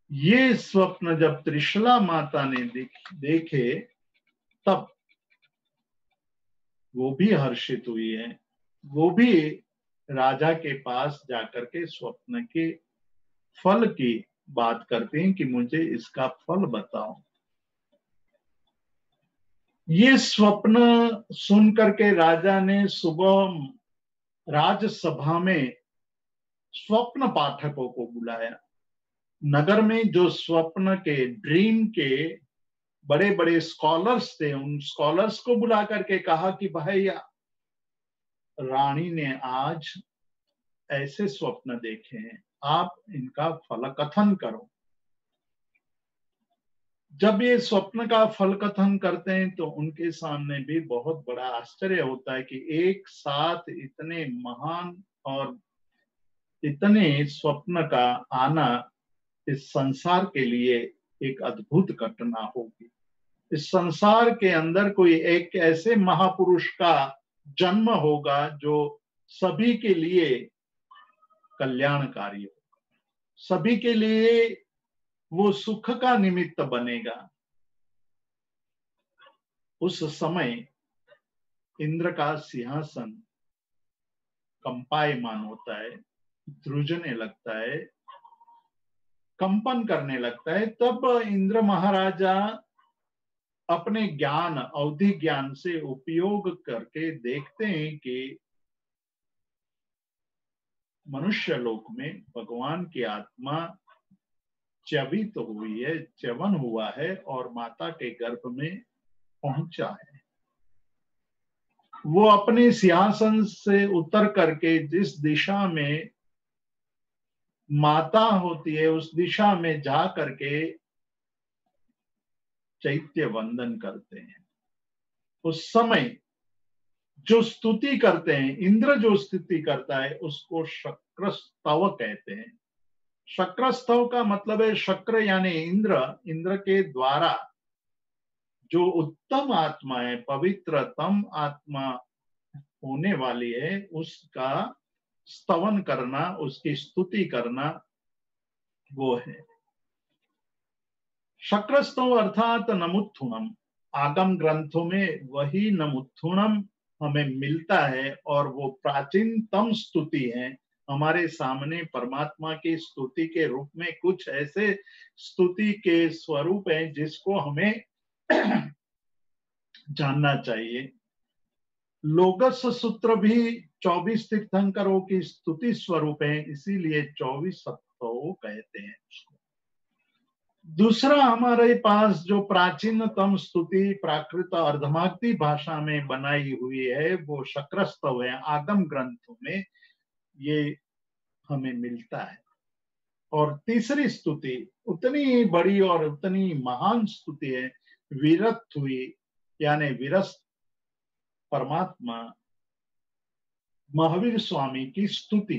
ये स्वप्न जब त्रिशला माता ने देखे तब वो भी हर्षित हुई है। वो भी राजा के पास जाकर के स्वप्न के फल की बात करते हैं कि मुझे इसका फल बताओ। ये स्वप्न सुन करके राजा ने सुबह राजसभा में स्वप्न पाठकों को बुलाया। नगर में जो स्वप्न के ड्रीम के बड़े बड़े स्कॉलर्स थे, उन स्कॉलर्स को बुला करके कहा कि भाई रानी ने आज ऐसे स्वप्न देखे हैं, आप इनका फल कथन करो। जब ये स्वप्न का फल कथन करते हैं तो उनके सामने भी बहुत बड़ा आश्चर्य होता है कि एक साथ इतने महान और इतने स्वप्न का आना इस संसार के लिए एक अद्भुत घटना होगी। इस संसार के अंदर कोई एक ऐसे महापुरुष का जन्म होगा जो सभी के लिए कल्याणकारी होगा, सभी के लिए वो सुख का निमित्त बनेगा। उस समय इंद्र का सिंहासन कंपायमान होता है, ध्रुजने लगता है, कंपन करने लगता है। तब इंद्र महाराजा अपने ज्ञान, अवधि ज्ञान से उपयोग करके देखते हैं कि मनुष्य लोक में भगवान की आत्मा च्यवित हुई है, च्यवन हुआ है और माता के गर्भ में पहुंचा है। वो अपने सिंहासन से उतर करके जिस दिशा में माता होती है उस दिशा में जा करके चैत्य वंदन करते हैं। उस समय जो स्तुति करते हैं, इंद्र जो स्तुति करता है उसको शक्रस्तव कहते हैं। शक्रस्तव का मतलब है शक्र यानी इंद्र, इंद्र के द्वारा जो उत्तम आत्मा है, पवित्रतम आत्मा होने वाली है, उसका स्तवन करना, उसकी स्तुति करना वो है शक्रस्तव अर्थात नमुत्थुणम। आगम ग्रंथों में वही नमुत्थुणम हमें मिलता है और वो प्राचीनतम स्तुति है। हमारे सामने परमात्मा की स्तुति के रूप में कुछ ऐसे स्तुति के स्वरूप हैं जिसको हमें जानना चाहिए। लोगस सूत्र भी 24 तीर्थंकरों की स्तुति स्वरूप है, इसीलिए 24 सप्ताह कहते हैं उसको। दूसरा हमारे पास जो प्राचीनतम स्तुति प्राकृत अर्धमागधी भाषा में बनाई हुई है वो शक्रस्तव है। आगम ग्रंथों में ये हमें मिलता है। और तीसरी स्तुति उतनी बड़ी और उतनी महान स्तुति है वीरत हुई, यानी वीरस्त परमात्मा महावीर स्वामी की स्तुति।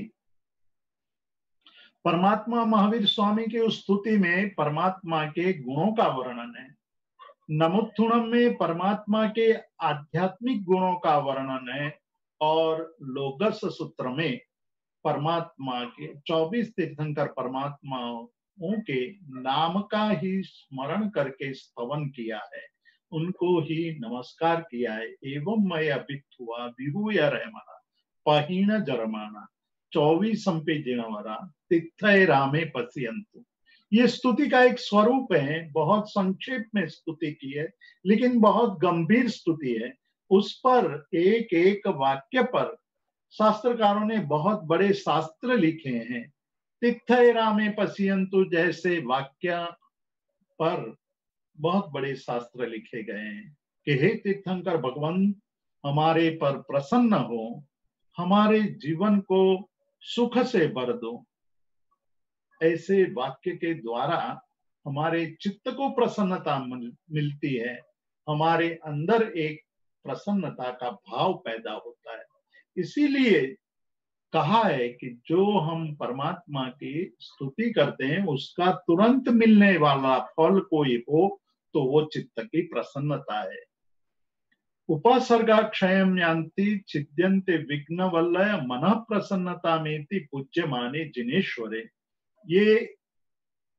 परमात्मा महावीर स्वामी की उस स्तुति में परमात्मा के गुणों का वर्णन है। नमुत्थुणम में परमात्मा के आध्यात्मिक गुणों का वर्णन है और लोगस सूत्र में परमात्मा के 24 तीर्थंकर परमात्माओं के नाम का ही स्मरण करके स्तवन किया है, उनको ही नमस्कार किया है। एवं मैं अभिथुआ विभूय रहमना पहीण जरमाना 24 जिणवरा तिथय रामे पसियंतु। ये स्तुति का एक स्वरूप है। बहुत संक्षेप में स्तुति की है लेकिन बहुत गंभीर स्तुति है। उस पर एक एक वाक्य पर शास्त्रकारों ने बहुत बड़े शास्त्र लिखे हैं। तिथय रामे पसियंतु जैसे वाक्य पर बहुत बड़े शास्त्र लिखे गए हैं कि हे तीर्थंकर भगवान हमारे पर प्रसन्न हो, हमारे जीवन को सुख से भर दो। ऐसे वाक्य के द्वारा हमारे चित्त को प्रसन्नता मिलती है, हमारे अंदर एक प्रसन्नता का भाव पैदा होता है। इसीलिए कहा है कि जो हम परमात्मा की स्तुति करते हैं उसका तुरंत मिलने वाला फल कोई हो तो वो चित्त की प्रसन्नता है। उपसर्गा क्षयम यान्ति छिद्यन्ते विघ्न वल्लय मन प्रसन्नता में पूज्य माने जिनेश्वरे। ये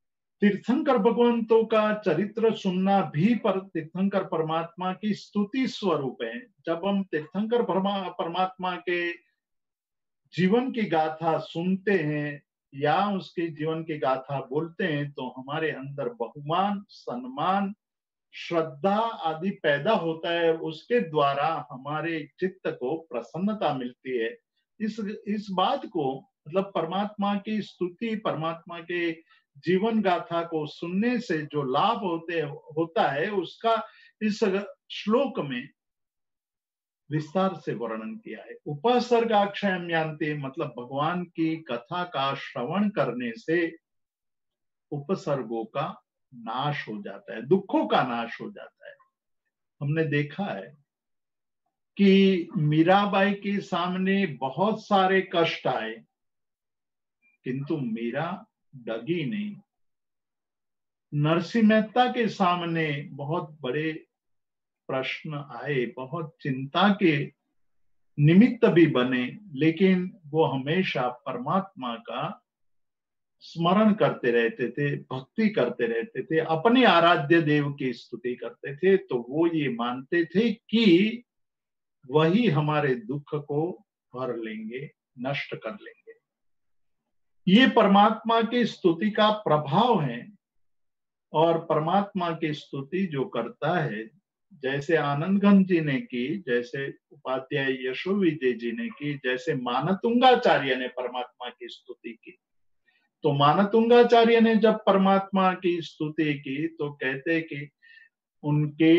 तीर्थंकर भगवंतों का चरित्र सुनना भी पर तीर्थंकर परमात्मा की स्तुति स्वरूप है। जब हम तीर्थंकर परमात्मा के जीवन की गाथा सुनते हैं या उसके जीवन की गाथा बोलते हैं तो हमारे अंदर बहुमान, सम्मान, श्रद्धा आदि पैदा होता है। उसके द्वारा हमारे चित्त को प्रसन्नता मिलती है। इस बात को मतलब परमात्मा की स्तुति, परमात्मा के जीवन गाथा को सुनने से जो लाभ होता है उसका इस श्लोक में विस्तार से वर्णन किया है। उपसर्गाक्षयम यान्ति मतलब भगवान की कथा का श्रवण करने से उपसर्गों का नाश हो जाता है, दुखों का नाश हो जाता है। हमने देखा है कि मीराबाई के सामने बहुत सारे कष्ट आए किंतु मीरा डगी नहीं। नरसिंह मेहता के सामने बहुत बड़े प्रश्न आए, बहुत चिंता के निमित्त भी बने, लेकिन वो हमेशा परमात्मा का स्मरण करते रहते थे, भक्ति करते रहते थे, अपने आराध्य देव की स्तुति करते थे। तो वो ये मानते थे कि वही हमारे दुख को भर लेंगे, नष्ट कर लेंगे। ये परमात्मा की स्तुति का प्रभाव है। और परमात्मा की स्तुति जो करता है, जैसे आनंदघन जी ने की, जैसे उपाध्याय यशो विजय जी ने की, जैसे मानतुंगाचार्य ने परमात्मा की स्तुति की। तो मानतुंगाचार्य ने जब परमात्मा की स्तुति की तो कहते कि उनके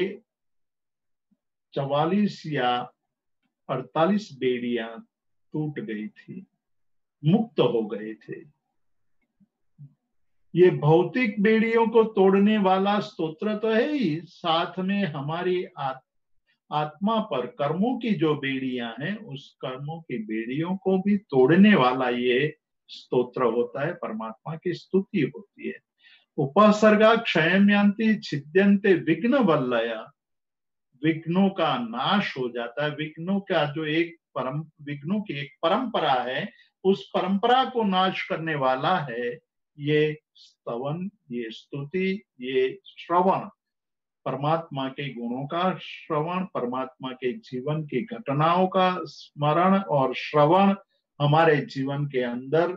44 या 48 बेड़ियां टूट गई थी, मुक्त हो गए थे। ये भौतिक बेड़ियों को तोड़ने वाला स्तोत्र तो है ही, साथ में हमारी आत्मा पर कर्मों की जो बेड़ियां हैं उस कर्मों की बेड़ियों को भी तोड़ने वाला ये स्तोत्र होता है, परमात्मा की स्तुति होती है। उपसर्गा क्षयम यान्ति छिद्यन्ते विघ्न वल्लया, विघ्नों का नाश हो जाता है। विघ्नों का जो विघ्नों की एक परंपरा है, उस परंपरा को नाश करने वाला है ये स्तवन, ये स्तुति, ये श्रवण, परमात्मा के गुणों का श्रवण, परमात्मा के जीवन की घटनाओं का स्मरण और श्रवण हमारे जीवन के अंदर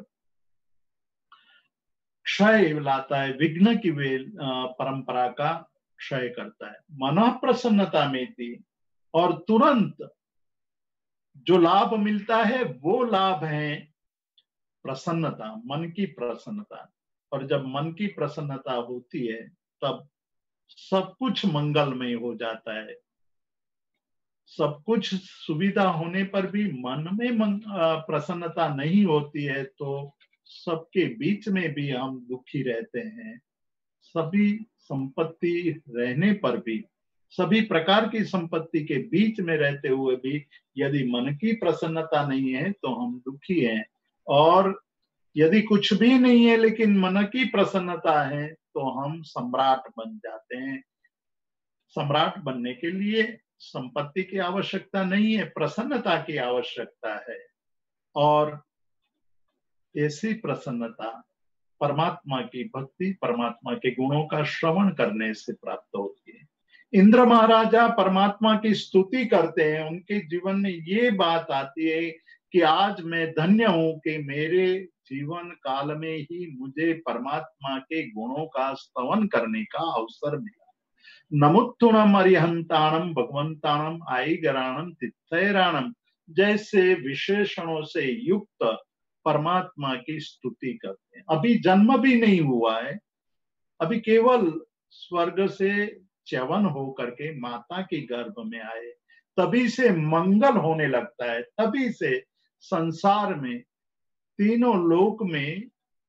क्षय लाता है, विघ्न की परंपरा का क्षय करता है। मन प्रसन्नता में थी और तुरंत जो लाभ मिलता है वो लाभ है प्रसन्नता, मन की प्रसन्नता। और जब मन की प्रसन्नता होती है तब सब कुछ मंगलमय हो जाता है। सब कुछ सुविधा होने पर भी मन में प्रसन्नता नहीं होती है तो सबके बीच में भी हम दुखी रहते हैं। सभी संपत्ति रहने पर भी, सभी प्रकार की संपत्ति के बीच में रहते हुए भी यदि मन की प्रसन्नता नहीं है तो हम दुखी हैं। और यदि कुछ भी नहीं है लेकिन मन की प्रसन्नता है तो हम सम्राट बन जाते हैं। सम्राट बनने के लिए संपत्ति की आवश्यकता नहीं है, प्रसन्नता की आवश्यकता है। और ऐसी प्रसन्नता परमात्मा की भक्ति, परमात्मा के गुणों का श्रवण करने से प्राप्त होती है। इंद्र महाराजा परमात्मा की स्तुति करते हैं, उनके जीवन में ये बात आती है कि आज मैं धन्य हूं कि मेरे जीवन काल में ही मुझे परमात्मा के गुणों का स्तवन करने का अवसर मिला। नमुत्तुणम अरिहंताणम भगवंताणम आईगराणम तिथैराणम जैसे विशेषणों से युक्त परमात्मा की स्तुति करते हैं। अभी जन्म भी नहीं हुआ है, अभी केवल स्वर्ग से च्यवन हो करके माता के गर्भ में आए, तभी से मंगल होने लगता है, तभी से संसार में तीनों लोक में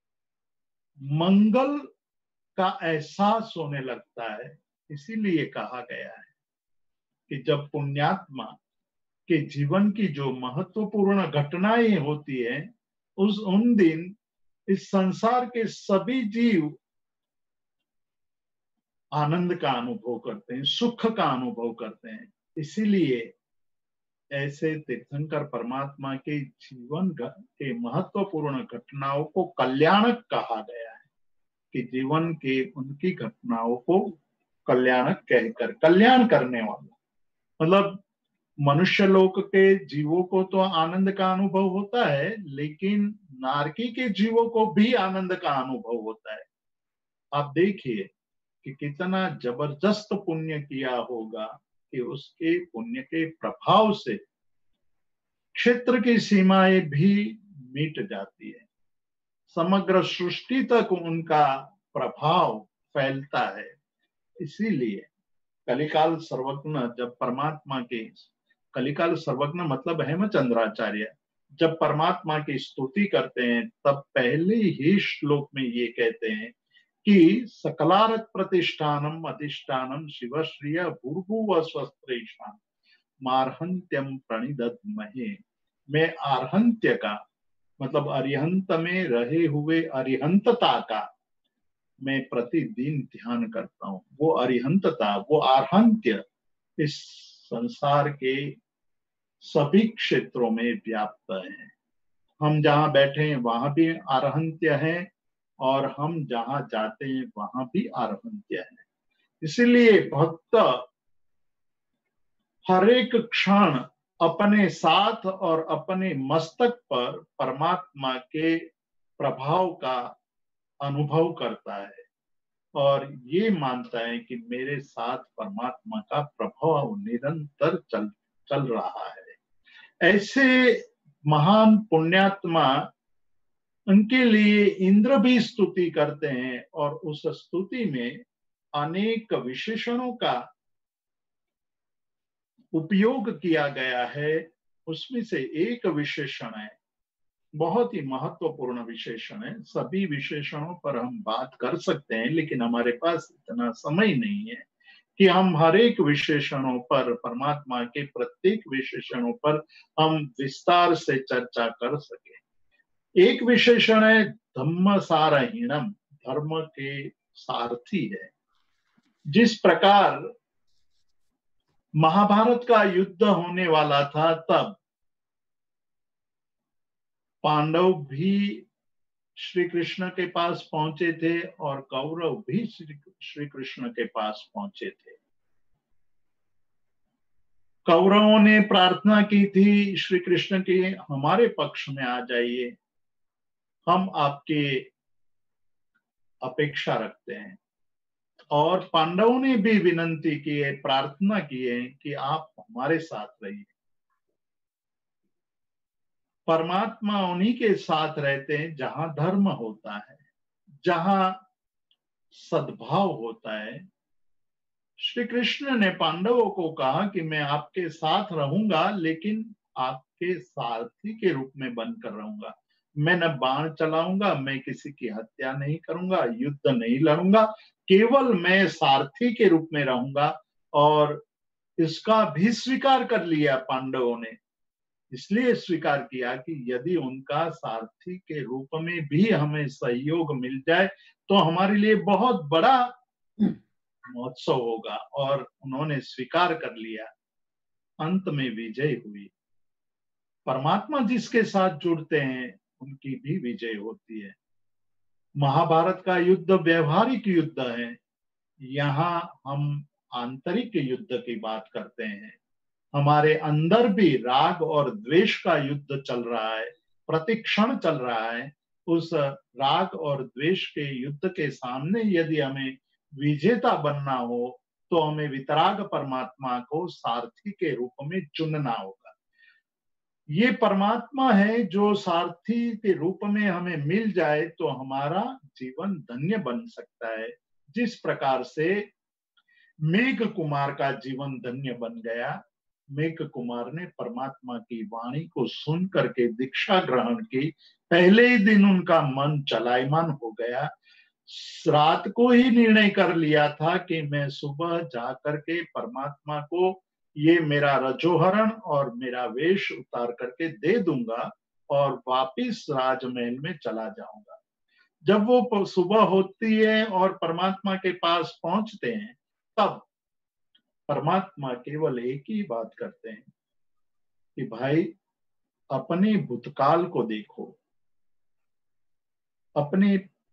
मंगल का एहसास होने लगता है। इसीलिए कहा गया है कि जब पुण्यात्मा के जीवन की जो महत्वपूर्ण घटनाएं होती है उन दिन इस संसार के सभी जीव आनंद का अनुभव करते हैं, सुख का अनुभव करते हैं। इसीलिए ऐसे तीर्थंकर परमात्मा के जीवन के महत्वपूर्ण घटनाओं को कल्याणक कहा गया है। कि जीवन के उनकी घटनाओं को कल्याणक कहकर, कल्याण करने वाला, मतलब मनुष्य लोक के जीवों को तो आनंद का अनुभव होता है, लेकिन नारकी के जीवों को भी आनंद का अनुभव होता है। आप देखिए कि कितना जबरदस्त पुण्य किया होगा कि उसके पुण्य के प्रभाव से क्षेत्र की सीमाएं भी मिट जाती है, समग्र सृष्टि तक उनका प्रभाव फैलता है। इसीलिए कलिकाल सर्वज्ञ जब परमात्मा के, कलिकाल सर्वज्ञ मतलब हेमचंद्राचार्य जब परमात्मा की स्तुति करते हैं, तब पहले ही श्लोक में ये कहते हैं कि सकलारत प्रतिष्ठानम अधिष्ठानम शिवश्रिय भूर्भुव स्वस्त्रेषाम मारहंत्यम प्रणिदध्महे। मैं आरहंत्य का मतलब अरिहंत में रहे हुए अरिहंतता का मैं प्रतिदिन ध्यान करता हूँ। वो अरिहंतता, वो आरहंत्य इस संसार के सभी क्षेत्रों में व्याप्त है। हम जहाँ बैठे हैं वहां भी आरहंत्य है, और हम जहाँ जाते हैं वहां भी आरहंत्य है। इसीलिए भक्त हर एक क्षण अपने साथ और अपने मस्तक पर परमात्मा के प्रभाव का अनुभव करता है, और ये मानता है कि मेरे साथ परमात्मा का प्रभाव निरंतर चल रहा है। ऐसे महान पुण्यात्मा, उनके लिए इंद्र भी स्तुति करते हैं, और उस स्तुति में अनेक विशेषणों का उपयोग किया गया है। उसमें से एक विशेषण है, बहुत ही महत्वपूर्ण विशेषण है। सभी विशेषणों पर हम बात कर सकते हैं, लेकिन हमारे पास इतना समय नहीं है कि हम हर एक विशेषणों पर, परमात्मा के प्रत्येक विशेषणों पर हम विस्तार से चर्चा कर सके। एक विशेषण है धम्म सारहीणम, धर्म के सारथी है। जिस प्रकार महाभारत का युद्ध होने वाला था, तब पांडव भी श्री कृष्ण के पास पहुंचे थे और कौरव भी श्री कृष्ण के पास पहुंचे थे। कौरवों ने प्रार्थना की थी श्री कृष्ण की, हमारे पक्ष में आ जाइए, हम आपकी अपेक्षा रखते हैं। और पांडवों ने भी विनंती की है, प्रार्थना की है कि आप हमारे साथ रहिए। परमात्मा उन्हीं के साथ रहते हैं जहां धर्म होता है, जहां सद्भाव होता है। श्री कृष्ण ने पांडवों को कहा कि मैं आपके साथ रहूंगा, लेकिन आपके सारथी के रूप में बनकर रहूंगा। मैं न बाण चलाऊंगा, मैं किसी की हत्या नहीं करूंगा, युद्ध नहीं लड़ूंगा, केवल मैं सारथी के रूप में रहूंगा। और इसका भी स्वीकार कर लिया पांडवों ने। इसलिए स्वीकार किया कि यदि उनका सारथी के रूप में भी हमें सहयोग मिल जाए तो हमारे लिए बहुत बड़ा महोत्सव होगा। और उन्होंने स्वीकार कर लिया। अंत में विजय हुई। परमात्मा जिसके साथ जुड़ते हैं उनकी भी विजय होती है। महाभारत का युद्ध व्यवहारिक युद्ध है, यहाँ हम आंतरिक युद्ध की बात करते हैं। हमारे अंदर भी राग और द्वेष का युद्ध चल रहा है, प्रतिक्षण चल रहा है। उस राग और द्वेष के युद्ध के सामने यदि हमें विजेता बनना हो तो हमें वितराग परमात्मा को सारथी के रूप में चुनना होगा। ये परमात्मा है जो सारथी के रूप में हमें मिल जाए तो हमारा जीवन धन्य बन सकता है। जिस प्रकार से मेघ कुमार का जीवन धन्य बन गया। मेघ कुमार ने परमात्मा की वाणी को सुन करके दीक्षा ग्रहण की, पहले ही दिन उनका मन चलायमान हो गया। रात को ही निर्णय कर लिया था कि मैं सुबह जाकर के परमात्मा को ये मेरा रजोहरण और मेरा वेश उतार करके दे दूंगा और वापिस राजमहल में चला जाऊंगा। जब वो सुबह होती है और परमात्मा के पास पहुंचते हैं, तब परमात्मा केवल एक ही बात करते हैं कि भाई अपने भूतकाल को देखो, अपने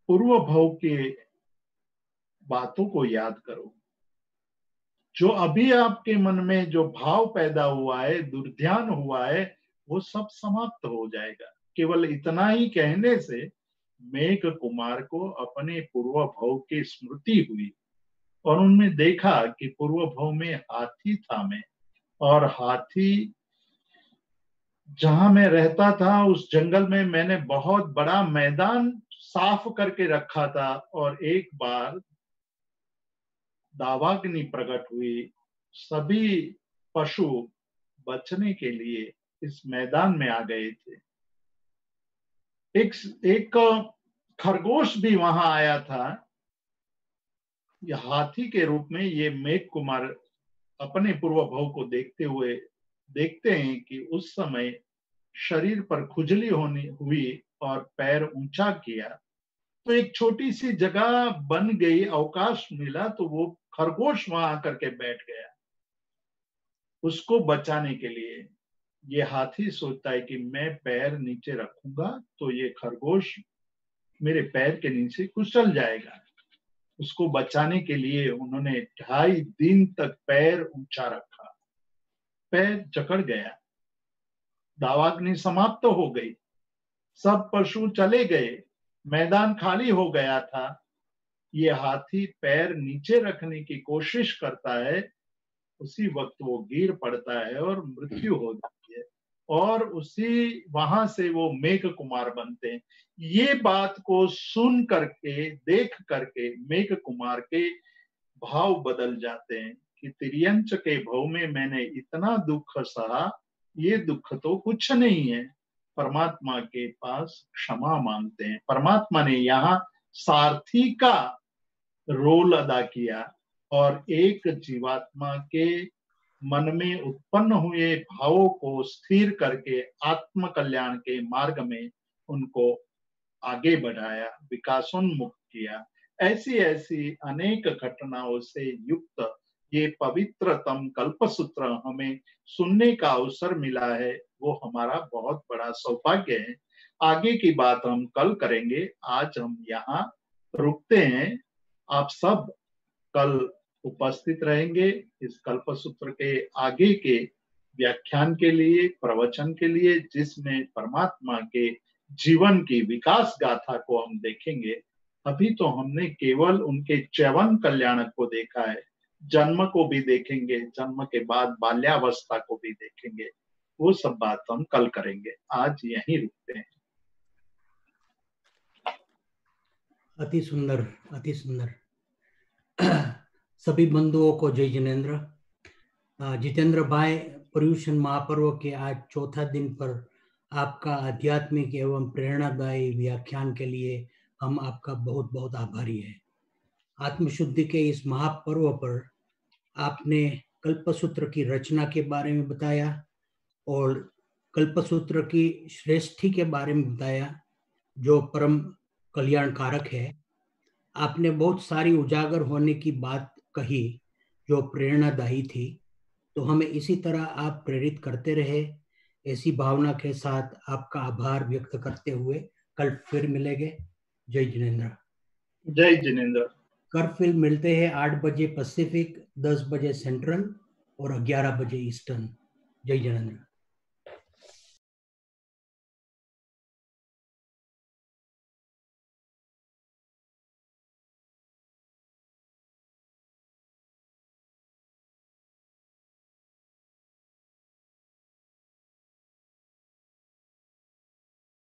पूर्व भव के बातों को याद करो। जो अभी आपके मन में जो भाव पैदा हुआ है, दुर्ध्यान हुआ है, वो सब समाप्त हो जाएगा। केवल इतना ही कहने से मेघ कुमार को अपने पूर्व भव की स्मृति हुई और उनमें देखा कि पूर्व भव में हाथी था मैं, और हाथी जहां मैं रहता था उस जंगल में मैंने बहुत बड़ा मैदान साफ करके रखा था, और एक बार दावाग्नि प्रकट हुई। सभी पशु बचने के लिए इस मैदान में आ गए थे। एक खरगोश भी वहां आया था। यह हाथी के रूप में ये मेघ कुमार अपने पूर्व भव को देखते हुए देखते हैं कि उस समय शरीर पर खुजली होनी हुई और पैर ऊंचा किया, तो एक छोटी सी जगह बन गई, अवकाश मिला, तो वो खरगोश वहां आकर के बैठ गया उसको बचाने के लिए। ये हाथी सोचता है कि मैं पैर नीचे रखूंगा तो ये खरगोश मेरे पैर के नीचे कुचल जाएगा। उसको बचाने के लिए उन्होंने 2.5 दिन तक पैर ऊंचा रखा। पैर जकड़ गया, दावाग्नि समाप्त हो गई, सब पशु चले गए, मैदान खाली हो गया था। ये हाथी पैर नीचे रखने की कोशिश करता है, उसी वक्त वो गिर पड़ता है और मृत्यु हो जाती है, और उसी वहां से वो मेघ कुमार बनते हैं। ये बात को सुन करके, देख करके मेघ कुमार के भाव बदल जाते हैं कि तिर्यंच के भव में मैंने इतना दुख सहा, ये दुख तो कुछ नहीं है। परमात्मा के पास क्षमा मांगते हैं। परमात्मा ने यहाँ सारथी का रोल अदा किया और एक जीवात्मा के मन में उत्पन्न हुए भावों को स्थिर करके आत्म कल्याण के मार्ग में उनको आगे बढ़ाया, विकासोन्मुख किया। ऐसी ऐसी अनेक घटनाओं से युक्त ये पवित्रतम कल्पसूत्र हमें सुनने का अवसर मिला है, वो हमारा बहुत बड़ा सौभाग्य है। आगे की बात हम कल करेंगे। आज हम यहाँ रुकते हैं। आप सब कल उपस्थित रहेंगे इस कल्पसूत्र के आगे के व्याख्यान के लिए, प्रवचन के लिए, जिसमें परमात्मा के जीवन की विकास गाथा को हम देखेंगे। अभी तो हमने केवल उनके च्यवन कल्याणक को देखा है, जन्म को भी देखेंगे, जन्म के बाद बाल्यावस्था को भी देखेंगे। वो सब बात हम कल करेंगे। आज यहीं रुकते हैं। अति सुंदर, अति सुंदर। सभी बंधुओं को जय जिनेन्द्र। जितेंद्र भाई, पर्यूषण महापर्व के आज चौथा दिन पर आपका आध्यात्मिक एवं प्रेरणादायी व्याख्यान के लिए हम आपका बहुत बहुत आभारी है। आत्मशुद्धि के इस महापर्व पर आपने कल्पसूत्र की रचना के बारे में बताया और कल्पसूत्र की श्रेष्ठी के बारे में बताया, जो परम कल्याणकारक है। आपने बहुत सारी उजागर होने की बात कही जो प्रेरणादायी थी। तो हमें इसी तरह आप प्रेरित करते रहे। ऐसी भावना के साथ आपका आभार व्यक्त करते हुए कल फिर मिलेंगे। जय जिनेन्द्र। जय जिनेन्द्र। कल फिर मिलते हैं 8 बजे पैसिफिक, 10 बजे सेंट्रल और 11 बजे ईस्टर्न। जय जिनेन्द्र।